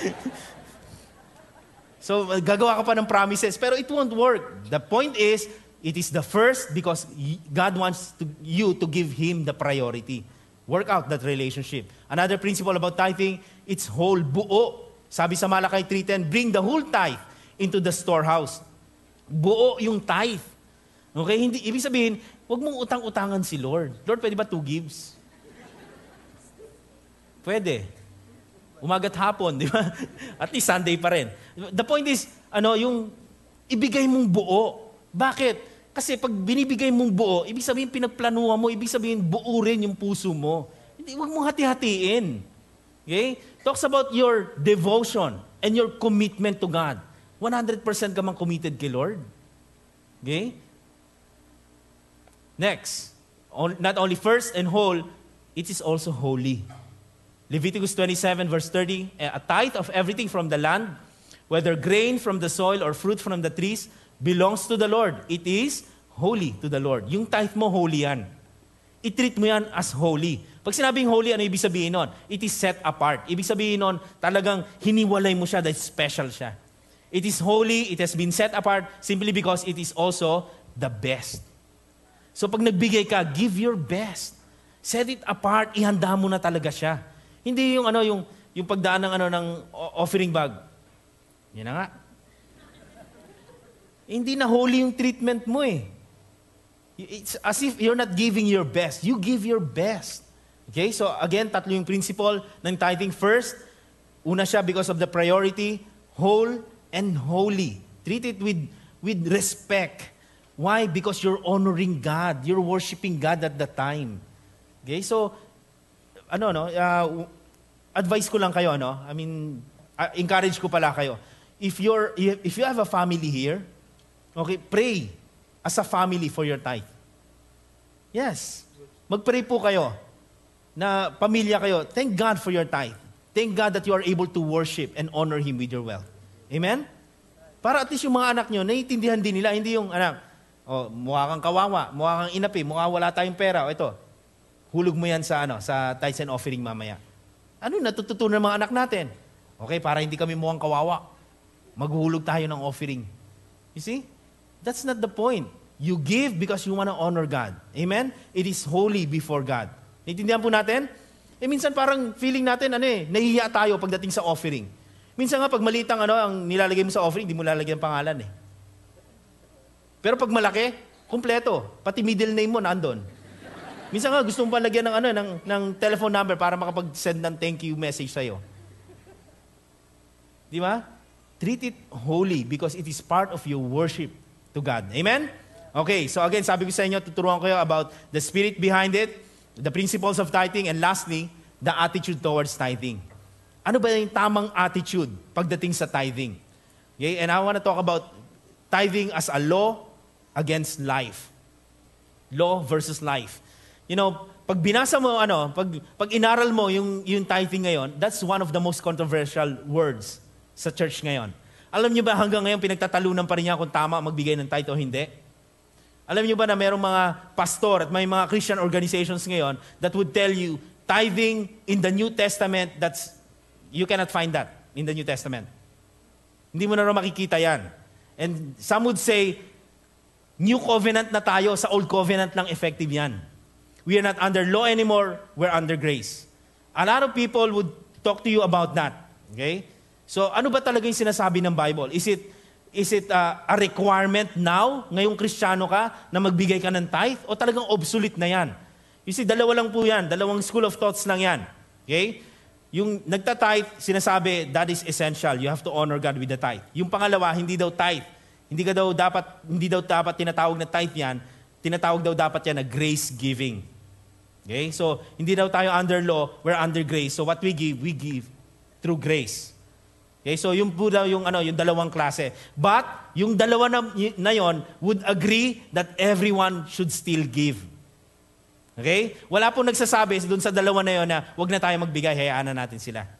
So, gagawa ka pa ng promises, pero it won't work. The point is, it is the first because God wants to, you to give Him the priority. Work out that relationship. Another principle about tithing, it's whole, buo. Sabi sa Malakay three ten, bring the whole tithe into the storehouse. Buo yung tithe. Okay? Hindi, ibig sabihin, huwag mong utang-utangan si Lord. Lord, pwede ba two gives? Pwede. Umagat hapon, di ba? At least Sunday pa rin. The point is, ano, yung ibigay mong buo. Bakit? Kasi pag binibigay mong buo, ibig sabihin pinagplanuhan mo, ibig sabihin buo rin yung puso mo. Hindi, huwag mong hati-hatiin. Okay? Talks about your devotion and your commitment to God. one hundred percent ka mang committed kay Lord. Okay? Next, on, not only first and whole, it is also holy. Leviticus twenty-seven verse thirty, a tithe of everything from the land, whether grain from the soil or fruit from the trees, belongs to the Lord. It is holy to the Lord. Yung tithe mo, holy yan. I-treat mo yan as holy. Pag sinabing holy, ano ibig sabihin nun? It is set apart. Ibig sabihin nun, talagang hiniwalay mo siya dahil special siya. It is holy, it has been set apart simply because it is also the best. So pag nagbigay ka, give your best. Set it apart, ihanda mo na talaga siya. Hindi yung ano, yung, yung pagdaan ng, ano, ng offering bag. Yan na nga. Hindi na holy yung treatment mo eh. It's as if you're not giving your best. You give your best. Okay? So again, tatlo yung principle ng tithing. First, una siya because of the priority, whole and holy. Treat it with, with respect. Why? Because you're honoring God. You're worshiping God at the time. Okay? So, ano, no? Uh, advice ko lang kayo, no? I mean, uh, encourage ko pala kayo. If you're, if you have a family here, okay, pray as a family for your tithe. Yes. Magpray po kayo na pamilya kayo. Thank God for your tithe. Thank God that you are able to worship and honor Him with your wealth. Amen? Para at least yung mga anak nyo, naiintindihan din nila, hindi yung anak, oh, mukha kang kawawa, mukha kang inapi, mukha wala tayong pera. O ito, hulog mo yan sa, ano, sa tithes and offering mamaya. Ano yung natututunan ng mga anak natin? Okay, para hindi kami mukhang kawawa, maghuhulog tayo ng offering. You see? That's not the point. You give because you want to honor God. Amen? It is holy before God. Naintindihan po natin? Eh minsan parang feeling natin, ano eh, nahihiya tayo pagdating sa offering. Minsan nga pag maliit ang, ano, ang nilalagay mo sa offering, hindi mo lalagyan ng pangalan eh. Pero pag malaki, kumpleto. Pati middle name mo nandun. Minsan nga gusto mo pa lagyan ng, ano, ng, ng telephone number para makapag-send ng thank you message sa'yo. Di ba? Treat it holy because it is part of your worship to God. Amen? Okay, so again, sabi ko sa inyo, tuturuan ko kayo about the spirit behind it, the principles of tithing, and lastly, the attitude towards tithing. Ano ba yung tamang attitude pagdating sa tithing? Okay, and I want to talk about tithing as a law against life. Law versus life. You know, pag binasa mo, ano, pag, pag inaral mo yung, yung tithing ngayon, that's one of the most controversial words sa church ngayon. Alam niyo ba hanggang ngayon pinagtatalunan pa rin niya kung tama magbigay ng tithe o hindi? Alam niyo ba na mayroong mga pastor at may mga Christian organizations ngayon that would tell you tithing in the New Testament, that's you cannot find that in the New Testament. Hindi mo na rin makikita yan. And some would say, New Covenant na tayo, sa Old Covenant lang effective yan. We are not under law anymore, we're under grace. A lot of people would talk to you about that. Okay? So, ano ba talaga yung sinasabi ng Bible? Is it, is it uh, a requirement now, ngayong Kristiyano ka, na magbigay ka ng tithe? O talagang obsolete na yan? You see, dalawa lang po yan. Dalawang school of thoughts lang yan. Okay? Yung nagta-tithe, sinasabi, that is essential. You have to honor God with the tithe. Yung pangalawa, hindi daw tithe. Hindi ka daw dapat, hindi daw dapat tinatawag na tithe yan. Tinatawag daw dapat yan na grace giving. Okay? So, hindi daw tayo under law, we're under grace. So, what we give, we give through grace. Okay, so yung po daw yung ano, yung dalawang klase. But yung dalawa na, na yon would agree that everyone should still give. Okay? Wala po nagsasabi doon sa dalawa na yon na wag na tayo magbigay, hayaan na natin sila.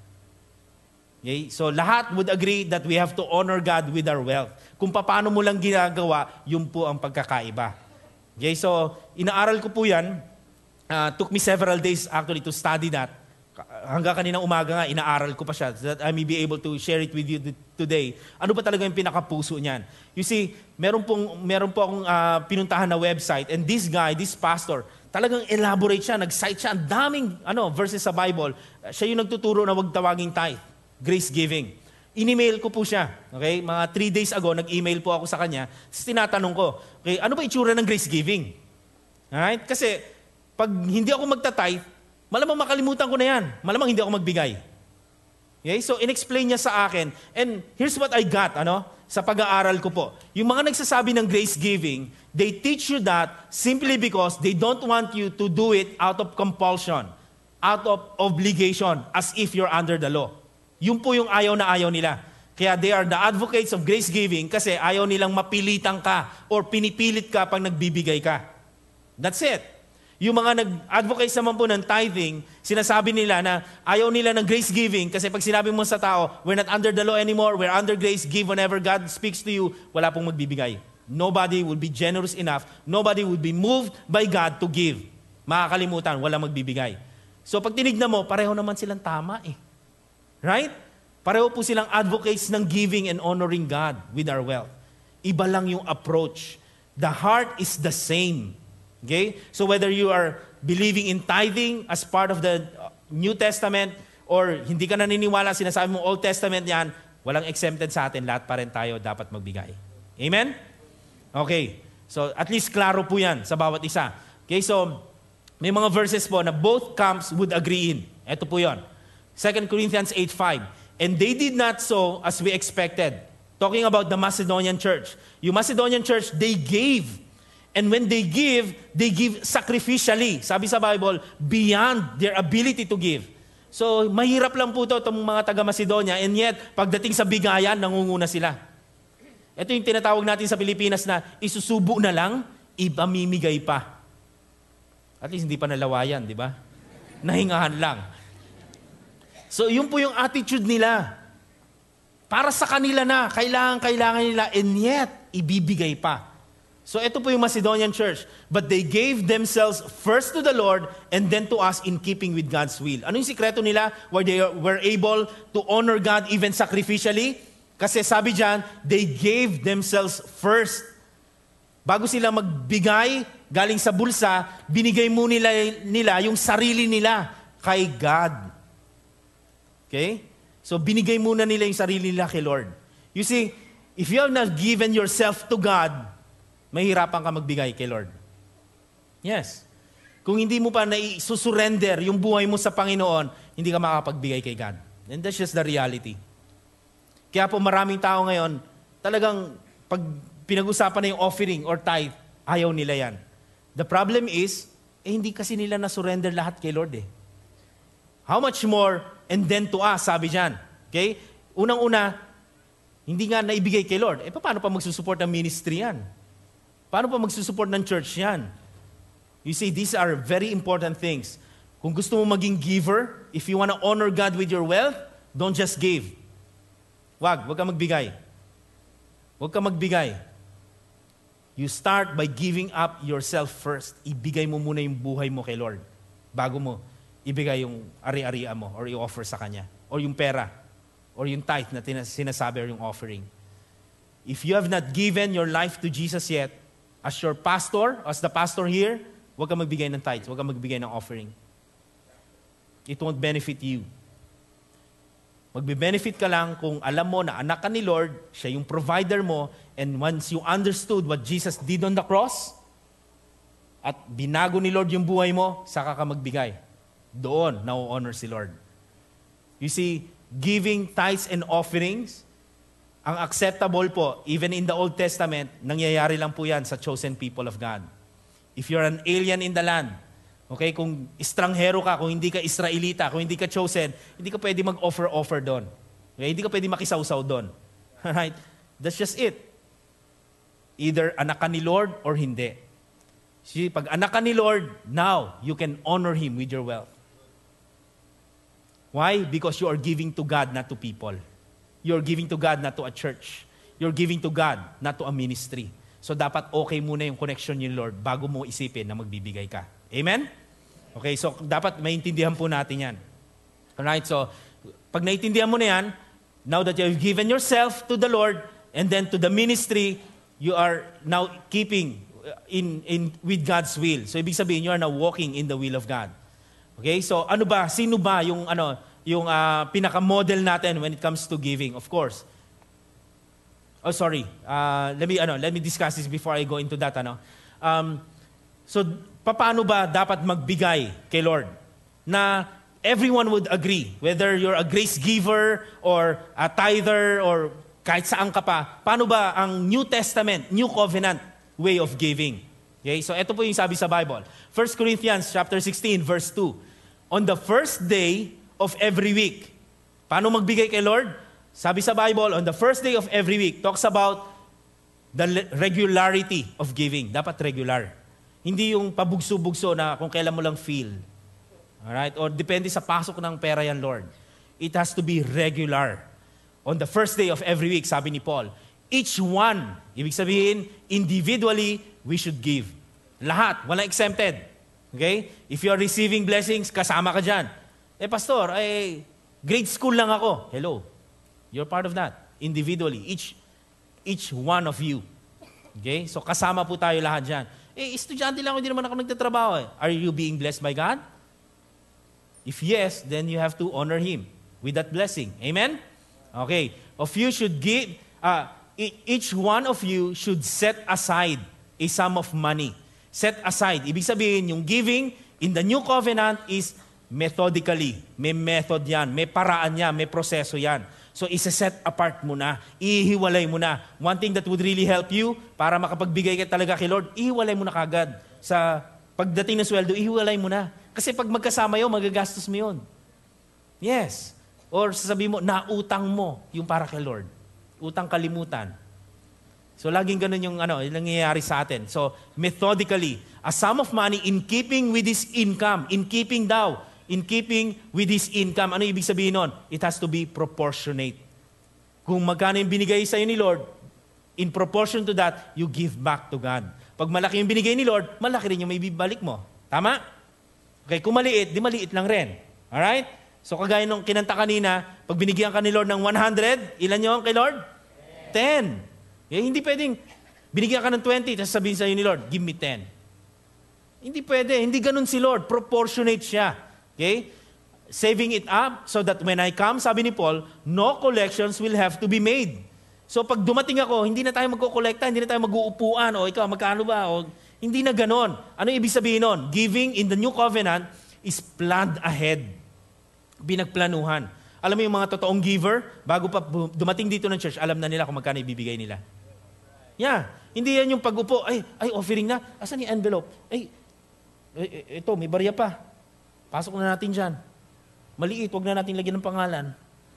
Okay? So lahat would agree that we have to honor God with our wealth. Kung paano mo lang ginagawa, yun po ang pagkakaiba. Okay? So inaaral ko po yan. Uh, took me several days actually to study that. Hanggang kaninang umaga nga, inaaral ko pa siya so that I may be able to share it with you today. Ano ba talaga yung pinakapuso niyan? You see, meron, pong, meron po akong uh, pinuntahan na website and this guy, this pastor, talagang elaborate siya, nag-cite siya, ang daming ano, verses sa Bible. Siya yung nagtuturo na wag tawaging tithe, grace giving. In-email ko po siya. Okay? Mga three days ago, nag-email po ako sa kanya. Tapos tinatanong ko, okay, ano ba itsura ng grace giving? Alright? Kasi pag hindi ako magta-tithe, malamang makalimutan ko na yan. Malamang hindi ako magbigay. Okay? So, in-explain niya sa akin. And here's what I got, ano? Sa pag-aaral ko po. Yung mga nagsasabi ng grace giving, they teach you that simply because they don't want you to do it out of compulsion, out of obligation, as if you're under the law. Yun po yung ayaw na ayaw nila. Kaya they are the advocates of grace giving kasi ayaw nilang mapilitan ka or pinipilit ka pag nagbibigay ka. That's it. Yung mga nag-advocate naman po ng tithing, sinasabi nila na ayaw nila ng grace giving kasi pag sinabi mo sa tao, we're not under the law anymore, we're under grace, give whenever God speaks to you, wala pong magbibigay. Nobody will be generous enough, nobody will be moved by God to give. Makakalimutan, wala magbibigay. So pag tinignan mo, pareho naman silang tama eh. Right? Pareho po silang advocates ng giving and honoring God with our wealth. Iba lang yung approach. The heart is the same. Okay? So whether you are believing in tithing as part of the New Testament or hindi ka naniniwala, sinasabi mo Old Testament yan, walang exempted sa atin, lahat pa rin tayo dapat magbigay. Amen? Okay. So, at least klaro po yan sa bawat isa. Okay, so, may mga verses po na both camps would agree in. Ito po yon. Second Corinthians eight five. And they did not so as we expected. Talking about the Macedonian church. Yung Macedonian church, they gave. And when they give, they give sacrificially. Sabi sa Bible, beyond their ability to give. So, mahirap lang po ito itong mga taga-Macedonia, and yet, pagdating sa bigayan, nangunguna sila. Ito yung tinatawag natin sa Pilipinas na isusubo na lang, ipamimigay pa. At least hindi pa nalawayan, di ba? Nahingahan lang. So, yun po yung attitude nila. Para sa kanila na, kailangan, kailangan nila, and yet, ibibigay pa. So, ito po yung Macedonian church. But they gave themselves first to the Lord and then to us in keeping with God's will. Ano yung sikreto nila? Where they were able to honor God even sacrificially? Kasi sabi dyan, they gave themselves first. Bago sila magbigay, galing sa bulsa, binigay mo nila, nila yung sarili nila kay God. Okay? So, binigay muna nila yung sarili nila kay Lord. You see, if you have not given yourself to God, mahirapan ka magbigay kay Lord. Yes. Kung hindi mo pa nai-surrender yung buhay mo sa Panginoon, hindi ka makapagbigay kay God. And that's just the reality. Kaya po maraming tao ngayon, talagang pag pinag-usapan na yung offering or tithe, ayaw nila yan. The problem is, eh, hindi kasi nila na-surrender lahat kay Lord eh. How much more, and then to us, sabi dyan. Okay? Unang-una, hindi nga naibigay kay Lord. Eh, paano pa magsusupport ng ministry yan? Paano pa magsusupport ng church yan? You see, these are very important things. Kung gusto mo maging giver, if you wanna honor God with your wealth, don't just give. Wag, wag ka magbigay. Wag ka magbigay. You start by giving up yourself first. Ibigay mo muna yung buhay mo kay Lord bago mo ibigay yung ari-arian mo or i-offer sa Kanya. Or yung pera. Or yung tithe na sinasabi or yung offering. If you have not given your life to Jesus yet, as your pastor, as the pastor here, wag ka magbigay ng tithes. Wag ka magbigay ng offering. It won't benefit you. Magbe-benefit ka lang kung alam mo na anak ka ni Lord, siya yung provider mo, and once you understood what Jesus did on the cross, at binago ni Lord yung buhay mo, saka ka magbigay. Doon, na-honor si Lord. You see, giving tithes and offerings, ang acceptable po, even in the Old Testament, nangyayari lang po yan sa chosen people of God. If you're an alien in the land, okay, kung estranghero ka, kung hindi ka Israelita, kung hindi ka chosen, hindi ka pwede mag-offer-offer doon. Okay? Hindi ka pwede makisawsaw doon. Alright? That's just it. Either anak ka ni Lord or hindi. See, pag anak ka ni Lord, now you can honor Him with your wealth. Why? Because you are giving to God, not to people. You're giving to God, not to a church. You're giving to God, not to a ministry. So dapat okay muna yung connection ni Lord bago mo isipin na magbibigay ka. Amen? Okay, so dapat maintindihan po natin yan. Alright, so pag naintindihan mo na yan, now that you have given yourself to the Lord and then to the ministry, you are now keeping in, in with God's will. So ibig sabihin, you are now walking in the will of God. Okay, so ano ba, sino ba yung, ano, yung uh, pinaka-model natin when it comes to giving? Of course. Oh, sorry. Uh, let me, ano, let me discuss this before I go into that. Ano. Um, so, paano ba dapat magbigay kay Lord? Na everyone would agree, whether you're a grace giver or a tither or kahit saan ka pa, paano ba ang New Testament, New Covenant way of giving? Okay, so ito po yung sabi sa Bible. First Corinthians chapter sixteen, verse two. On the first day of every week. Paano magbigay kay Lord? Sabi sa Bible, on the first day of every week, talks about the regularity of giving. Dapat regular. Hindi yung pabugso-bugso na kung kailan mo lang feel. Alright? Or depende sa pasok ng pera yan, Lord. It has to be regular. On the first day of every week, sabi ni Paul, each one, ibig sabihin, individually, we should give. Lahat, walang exempted. Okay? If you are receiving blessings, kasama ka dyan. Eh, pastor, eh, grade school lang ako. Hello. You're part of that. Individually. Each, each one of you. Okay? So, kasama po tayo lahat dyan. Eh, estudyante lang ako, hindi naman ako nagtatrabaho. Eh. Are you being blessed by God? If yes, then you have to honor Him with that blessing. Amen? Okay. Of you should give, uh, each one of you should set aside a sum of money. Set aside. Ibig sabihin, yung giving in the new covenant is methodically. May method yan, may paraan yan, may proseso yan. So, isa-set apart mo na, ihiwalay mo na. One thing that would really help you para makapagbigay ka talaga kay Lord, ihiwalay mo na kagad. Sa pagdating ng sweldo, ihiwalay mo na. Kasi pag magkasama yun, magagastos mo yun. Yes. Or sasabihin mo, nautang mo yung para kay Lord. Utang kalimutan. So, laging ganun yung ano, yung nangyayari sa atin. So, methodically, a sum of money in keeping with his income, in keeping daw, in keeping with his income. Ano ibig sabihin nun? It has to be proportionate. Kung magkano yung binigay sa'yo ni Lord, in proportion to that, you give back to God. Pag malaki yung binigay ni Lord, malaki rin yung may bibalik mo. Tama? Okay, kung maliit, di maliit lang rin. Alright? So kagaya nung kinanta kanina, pag binigyan ka ni Lord ng one hundred, ilan yung kay Lord? ten. Eh, hindi pwedeng, binigyan ka ng twenty, tapos sabihin sa'yo ni Lord, give me ten. Hindi pwede. Hindi ganun si Lord. Proportionate siya. Okay? Saving it up so that when I come, sabi ni Paul, no collections will have to be made. So pag dumating ako, hindi na tayo magkukolekta, hindi na tayo mag-uupuan, o ikaw, magkano ba? O, hindi na ganon. Ano ibig sabihin nun? Giving in the new covenant is planned ahead. Binagplanuhan. Alam mo yung mga totoong giver, bago pa dumating dito ng church, alam na nila kung magkano ibibigay nila. Yeah. Hindi yan yung pag-upo, ay, ay offering na, asan yung envelope? Ay, ito, may barya pa. Pasok na natin dyan. Maliit, huwag na natin lagyan ng pangalan.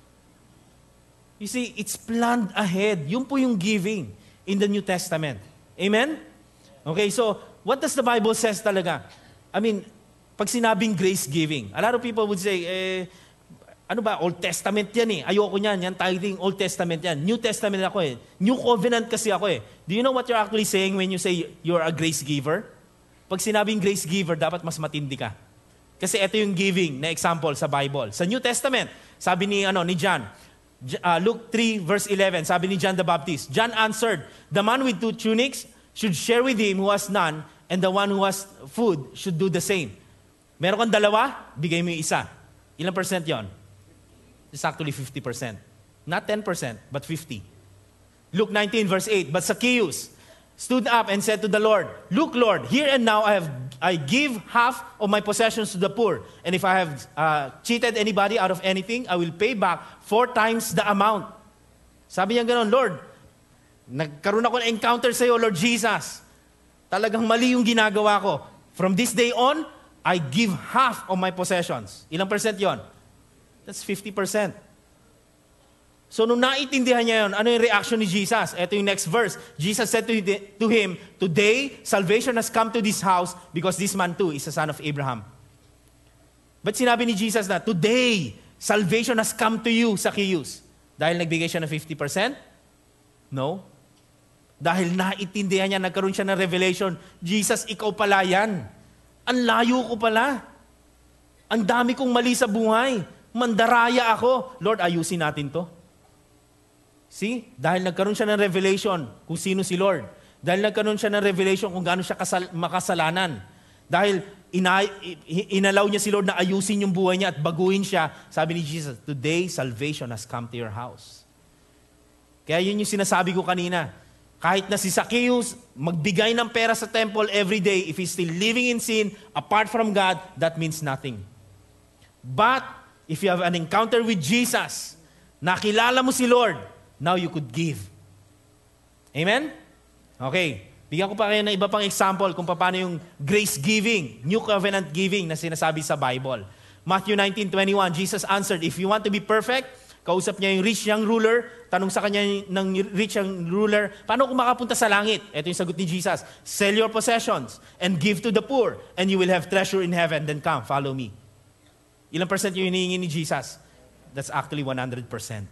You see, it's planned ahead. Yun po yung giving in the New Testament. Amen? Okay, so, what does the Bible says talaga? I mean, pag sinabing grace giving, a lot of people would say, eh, ano ba, Old Testament yan eh. Ayoko niyan, yan tithing, Old Testament yan. New Testament ako eh. New Covenant kasi ako eh. Do you know what you're actually saying when you say you're a grace giver? Pag sinabing grace giver, dapat mas matindi ka. Kasi ito yung giving na example sa Bible. Sa New Testament, sabi ni, ano, ni John, uh, Luke three verse eleven, sabi ni John the Baptist, John answered, the man with two tunics should share with him who has none, and the one who has food should do the same. Meron kang dalawa, bigay mo yung isa. Ilang percent yon? It's actually fifty percent. Not ten percent, but fifty. Luke nineteen verse eight, but Zacchaeus stood up and said to the Lord, look, Lord, here and now I have I give half of my possessions to the poor. And if I have uh, cheated anybody out of anything, I will pay back four times the amount. Sabi niya gano'n, Lord, nagkaroon ako ng encounter sa iyo, Lord Jesus. Talagang mali yung ginagawa ko. From this day on, I give half of my possessions. Ilang percent yon? That's fifty percent. So nung naiintindihan niya yun, ano yung reaction ni Jesus? Ito yung next verse. Jesus said to, to him, today, salvation has come to this house because this man too is a son of Abraham. But sinabi ni Jesus na, today, salvation has come to you, Zacchaeus. Dahil nagbigay siya ng fifty percent? No. Dahil naiintindihan niya, nagkaroon siya ng revelation, Jesus, ikaw pala yan. Ang layo ko pala. Ang dami kong mali sa buhay. Mandaraya ako. Lord, ayusin natin to. See? Dahil nagkaroon siya ng revelation kung sino si Lord. Dahil nagkaroon siya ng revelation kung gaano siya kasal- makasalanan. Dahil ina- inalaw niya si Lord na ayusin yung buhay niya at baguhin siya. Sabi ni Jesus, today salvation has come to your house. Kaya yun yung sinasabi ko kanina. Kahit na si Zacchaeus magbigay ng pera sa temple every day, if he's still living in sin, apart from God, that means nothing. But, if you have an encounter with Jesus, nakilala mo si Lord, now you could give. Amen? Okay. Bigyan ko pa kayo ng iba pang example kung paano yung grace giving, new covenant giving na sinasabi sa Bible. Matthew nineteen twenty-one, Jesus answered, if you want to be perfect, kausap niya yung rich young ruler, tanong sa kanya ng rich young ruler, paano kung makapunta sa langit? Ito yung sagot ni Jesus, sell your possessions and give to the poor, and you will have treasure in heaven, then come, follow me. Ilang percent yung hinihingi ni Jesus? That's actually one hundred percent.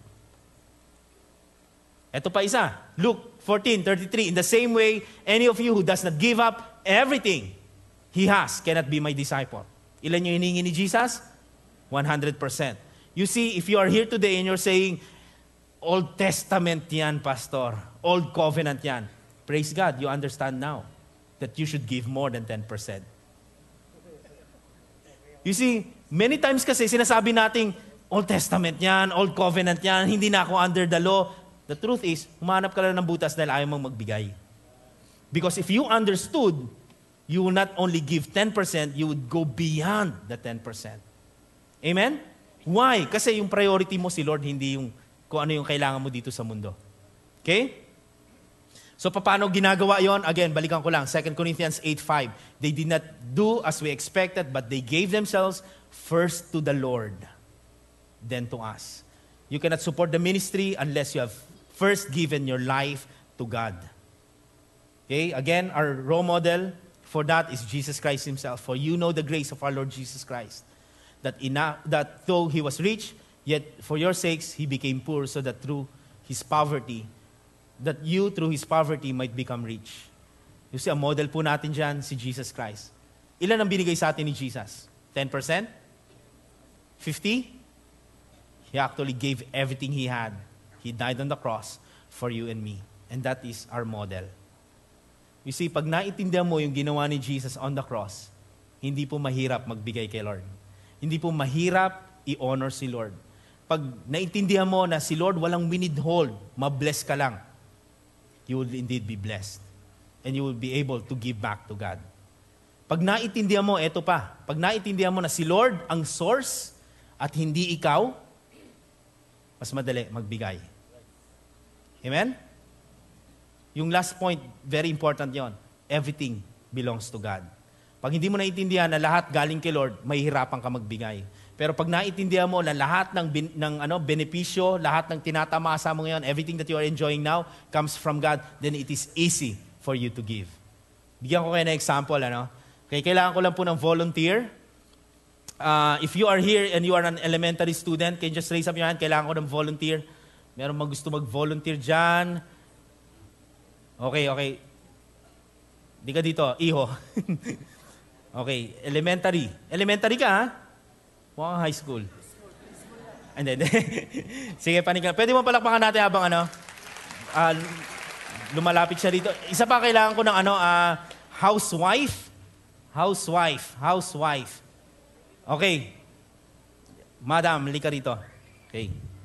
Ito pa isa, Luke fourteen thirty-three, in the same way, any of you who does not give up everything he has cannot be my disciple. Ilan yung hinihingi ni Jesus? one hundred percent. You see, if you are here today and you're saying, Old Testament yan, Pastor. Old Covenant yan. Praise God, you understand now that you should give more than ten percent. You see, Many times kasi sinasabi nating, Old Testament yan, Old Covenant yan, hindi na ako under the law. The truth is, humanap ka lang ng butas dahil ayaw mong magbigay. Because if you understood, you will not only give ten percent, you would go beyond the ten percent. Amen? Why? Kasi yung priority mo si Lord, hindi yung kung ano yung kailangan mo dito sa mundo. Okay? So, paano ginagawa yon? Again, balikan ko lang. Second Corinthians eight five. They did not do as we expected, but they gave themselves first to the Lord, then to us. You cannot support the ministry unless you have first given your life to God. Okay? Again, our role model for that is Jesus Christ Himself. For you know the grace of our Lord Jesus Christ, that, ina- that though He was rich, yet for your sakes He became poor, so that through His poverty, that you through His poverty might become rich. You see, ang model po natin dyan, si Jesus Christ. Ilan ang binigay sa atin ni Jesus? ten percent? fifty? He actually gave everything He had. He died on the cross for you and me. And that is our model. You see, pag naiintindihan mo yung ginawa ni Jesus on the cross, hindi po mahirap magbigay kay Lord. Hindi po mahirap i-honor si Lord. Pag naiintindihan mo na si Lord walang minidhold, mabless ka lang, you will indeed be blessed. And you will be able to give back to God. Pag naiintindihan mo, eto pa, pag naiintindihan mo na si Lord ang source at hindi ikaw, mas madali magbigay. Amen? Yung last point, very important yon. Everything belongs to God. Pag hindi mo naiintindihan na lahat galing kay Lord, mahihirapan ka magbigay. Pero pag naiintindihan mo na lahat ng, bin, ng ano, benepisyo, lahat ng tinatamasa mo ngayon, everything that you are enjoying now comes from God, then it is easy for you to give. Bigyan ko kayo ng example. Ano? Okay, kailangan ko lang po ng volunteer. Uh, if you are here and you are an elementary student, can you just raise up your hand? Kailangan ko ng volunteer. Meron mag gusto mag-volunteer dyan. Okay, okay. Di ka dito, iho. Okay, elementary. Elementary ka, ha? Mukhang high school. And then, sige, panigan. Pwede mo palakpakan natin habang ano, uh, lumalapit siya dito. Isa pa, kailangan ko ng ano, uh, housewife. Housewife. Housewife. Okay. Madam, lika rito. Okay.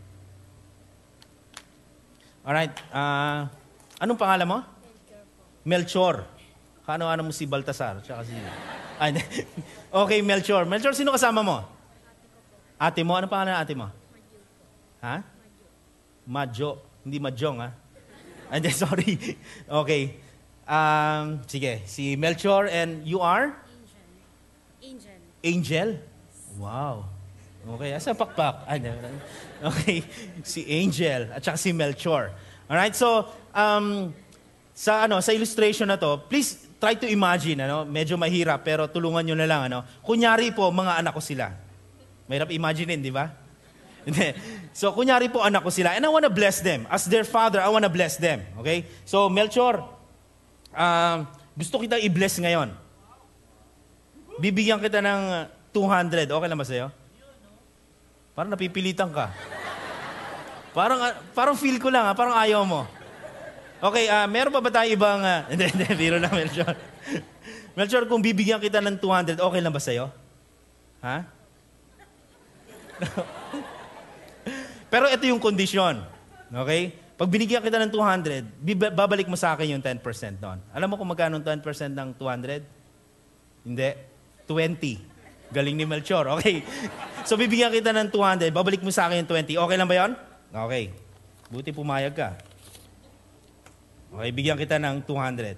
Alright. Uh, anong pangalan mo? Melchor. Kano-ano mo si Baltasar? Tsaka si... Okay, Melchor. Melchor, sino kasama mo? Ate mo. Anong pangalan ng ate mo? Ha? Madjo. Hindi Madjong, ha? And then, sorry. Okay. Um, sige. Si Melchor and you are? Angel. Angel? Wow. Okay. Asa pakpak? Okay. Si Angel at saka si Melchor. Alright? So, um, sa ano sa illustration na to, please try to imagine. Ano? Medyo mahirap, pero tulungan nyo na lang. Ano? Kunyari po, mga anak ko sila. Mahirap imaginein, di ba? So, kunyari po, anak ko sila. And I want to bless them. As their father, I want to bless them. Okay? So, Melchor, uh, gusto kita i-bless ngayon. Bibigyan kita ng two hundred. Okay lang ba sa'yo? Parang napipilitan ka. Parang, uh, parang feel ko lang, ha? Parang ayaw mo. Okay, uh, meron pa ba tayo ibang... Uh, hindi, hindi, biro na, Melchor. Melchor, kung bibigyan kita ng two hundred, okay lang ba sa'yo? Ha? Pero ito yung kondisyon. Okay? Pag binigyan kita ng two hundred, babalik mo sa akin yung ten percent doon. Alam mo kung magkano ten percent ng two hundred? Hindi. twenty. Galing ni Melchor. Okay. So, bibigyan kita ng two hundred, babalik mo sa akin yung twenty. Okay lang ba yun? Okay. Buti pumayag ka. Okay, bigyan kita ng two hundred.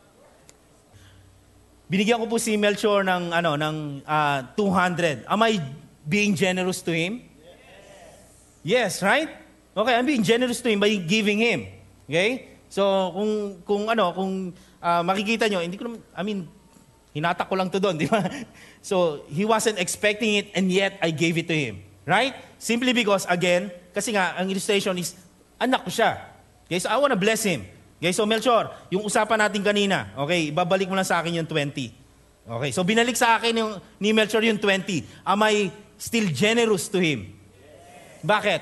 Binigyan ko po si Melchor ng, ano, ng uh, two hundred. Am I being generous to him? Yes. Yes, right? Okay, I'm being generous to him by giving him. Okay? So, kung, kung ano, kung uh, makikita nyo, hindi ko naman, I mean, hinatak ko lang to doon, di ba? So, he wasn't expecting it and yet I gave it to him. Right? Simply because, again, kasi nga, ang illustration is, anak ko siya. Okay, so I want to bless him. Okay, so Melchor, yung usapan natin kanina, okay, babalik mo lang sa akin yung twenty. Okay, so binalik sa akin yung, ni Melchor yung twenty. Am I still generous to him? Yes. Bakit?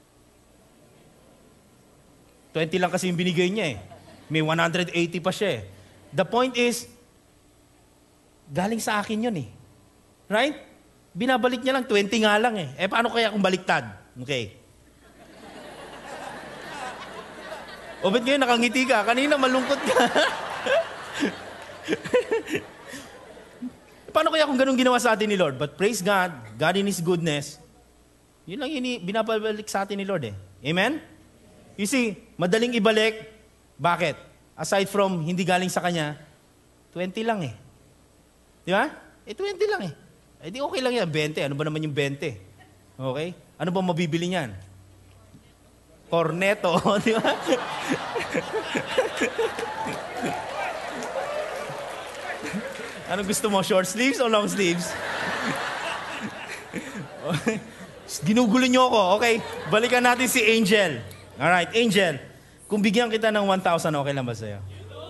twenty lang kasi yung binigay niya eh. May one hundred eighty pa siya eh. The point is, galing sa akin yun eh. Right? binabalik niya lang, twenty nga lang eh. Eh, paano kaya kung baliktad? Okay. O, ba't ngayon nakangiti ka? Kanina malungkot ka. Paano kaya kung ganun ginawa sa atin ni Lord? But praise God, God in His goodness, yun lang ini binabalik sa atin ni Lord eh. Amen? You see, madaling ibalik. Bakit? Aside from hindi galing sa Kanya, twenty lang eh. Di ba? Eh, twenty lang eh. Eh, di okay lang yan. twenty. Ano ba naman yung twenty? Okay? Ano ba mabibili niyan? Corneto. Di ba? Ano gusto mo? Short sleeves o long sleeves? Okay. Ginugulo niyo ako. Okay, balikan natin si Angel. Alright, Angel. Kung bigyan kita ng one thousand, okay lang ba sa'yo?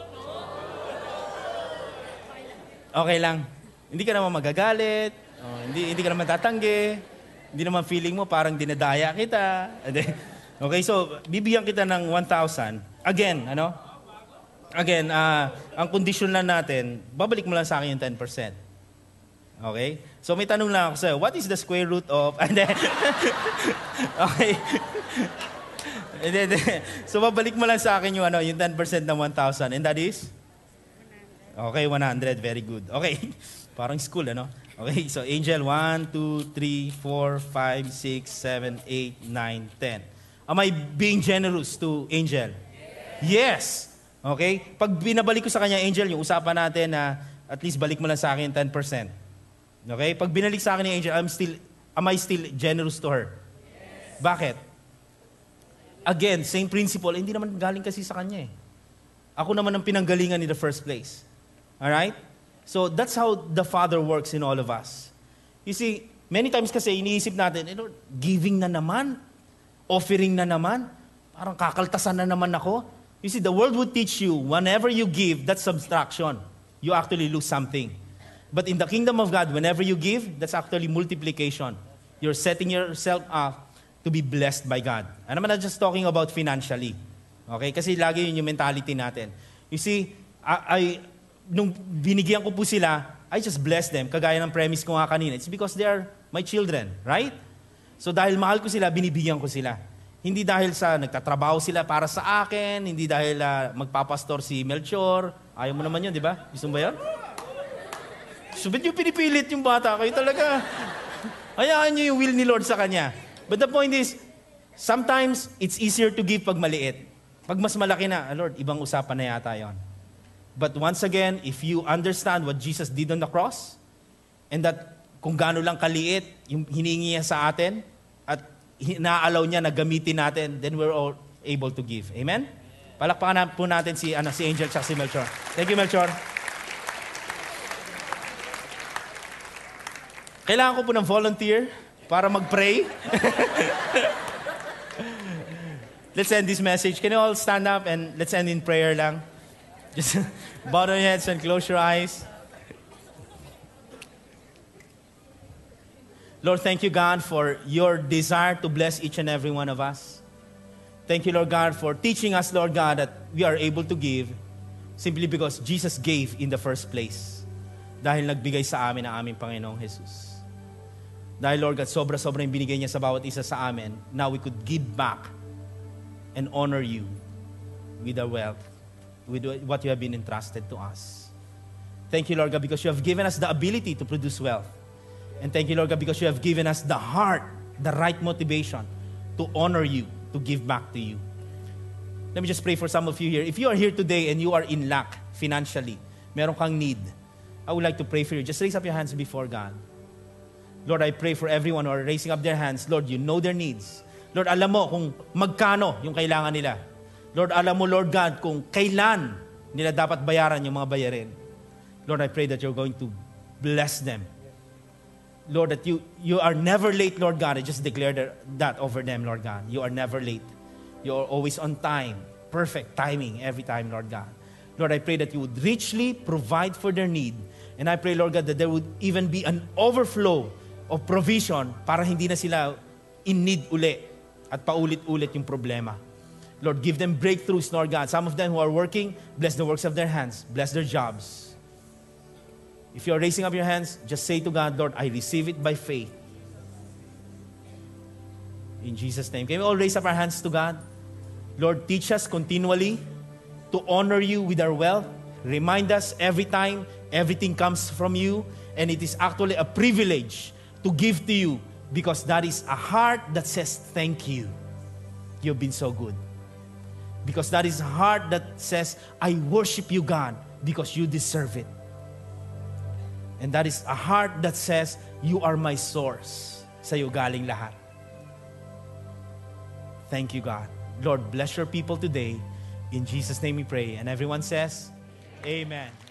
Okay lang. Hindi ka naman magagalit. Oh, hindi, hindi ka naman tatanggi. Hindi naman feeling mo parang dinadaya kita. Okay, so bibigyan kita ng one thousand. Again, ano? Again, uh, ang condition lang natin, babalik mo lang sa akin yung ten percent. Okay? So may tanong lang ako sa'yo, what is the square root of... Okay. So babalik mo lang sa akin yung, ano, yung ten percent ng one thousand. And that is? Okay, one hundred. Very good. Okay. Parang school, ano? Okay, so Angel, one, two, three, four, five, six, seven, eight, nine, ten. Am I being generous to Angel? Yes. Okay? Pag binabalik ko sa kanya, Angel, yung usapan natin na at least balik mo lang sa akin ten percent. Okay? Pag binalik sa akin ni Angel, I'm still, am I still generous to her? Yes. Bakit? Again, same principle, hindi naman galing kasi sa kanya eh. Ako naman ang pinanggalingan in the first place. Alright? So that's how the Father works in all of us. You see, many times kasi iniisip natin, you know, giving na naman, offering na naman, parang kakaltasan na naman ako. You see, the world would teach you, whenever you give, that's subtraction. You actually lose something. But in the kingdom of God, whenever you give, that's actually multiplication. You're setting yourself up to be blessed by God. And I'm not just talking about financially. Okay? Kasi lagi yun yung mentality natin. You see, I, I nung binigyan ko po sila, I just bless them. Kagaya ng premise ko nga kanina. It's because they are my children. Right? So dahil mahal ko sila, binibigyan ko sila. Hindi dahil sa nagtatrabaho sila para sa akin, hindi dahil uh, magpapastor si Melchor. Ayaw mo naman yun, di ba? Gusto mo ba yun? So, ba't yung pinipilit yung bata? Kayo talaga. Hayaan nyo yung will ni Lord sa kanya. But the point is, sometimes it's easier to give pag maliit. Pag mas malaki na, Lord, ibang usapan na yata yun. But once again, if you understand what Jesus did on the cross, and that kung gaano lang kaliit yung hiningi niya sa atin, at inaalaw niya na gamitin natin, then we're all able to give. Amen? Palakpakan na po natin si, ano, si Angel at si Melchor. Thank you, Melchor. Kailangan ko po ng volunteer para mag-pray. Let's end this message. Can you all stand up and let's end in prayer lang? Just bow your heads and close your eyes. Lord, thank you, God, for your desire to bless each and every one of us. Thank you, Lord God, for teaching us, Lord God, that we are able to give simply because Jesus gave in the first place. Dahil nagbigay sa amin ang aming Panginoong Jesus. Dahil, Lord God, sobra-sobra yung binigay niya sa bawat isa sa amin, now we could give back and honor you with our wealth, with what you have been entrusted to us. Thank you, Lord God, because you have given us the ability to produce wealth. And thank you, Lord God, because you have given us the heart, the right motivation to honor you, to give back to you. Let me just pray for some of you here. If you are here today and you are in lack financially, meron kang need, I would like to pray for you. Just raise up your hands before God. Lord, I pray for everyone who are raising up their hands. Lord, you know their needs. Lord, alam mo kung magkano yung kailangan nila. Lord, alam mo, Lord God, kung kailan nila dapat bayaran yung mga bayarin. Lord, I pray that you're going to bless them. Lord, that you, you are never late, Lord God. I just declare that over them, Lord God. You are never late. You are always on time. Perfect timing every time, Lord God. Lord, I pray that you would richly provide for their need. And I pray, Lord God, that there would even be an overflow of provision para hindi na sila in need uli at paulit-ulit yung problema. Lord, give them breakthroughs, Lord God. Some of them who are working, bless the works of their hands. Bless their jobs. If you're raising up your hands, just say to God, Lord, I receive it by faith. In Jesus' name. Can we all raise up our hands to God? Lord, teach us continually to honor you with our wealth. Remind us every time everything comes from you, and it is actually a privilege to give to you because that is a heart that says thank you. You've been so good. Because that is a heart that says, I worship you, God, because you deserve it. And that is a heart that says, you are my source. Sa'yo galing lahat. Thank you, God. Lord, bless your people today. In Jesus' name we pray. And everyone says, Amen.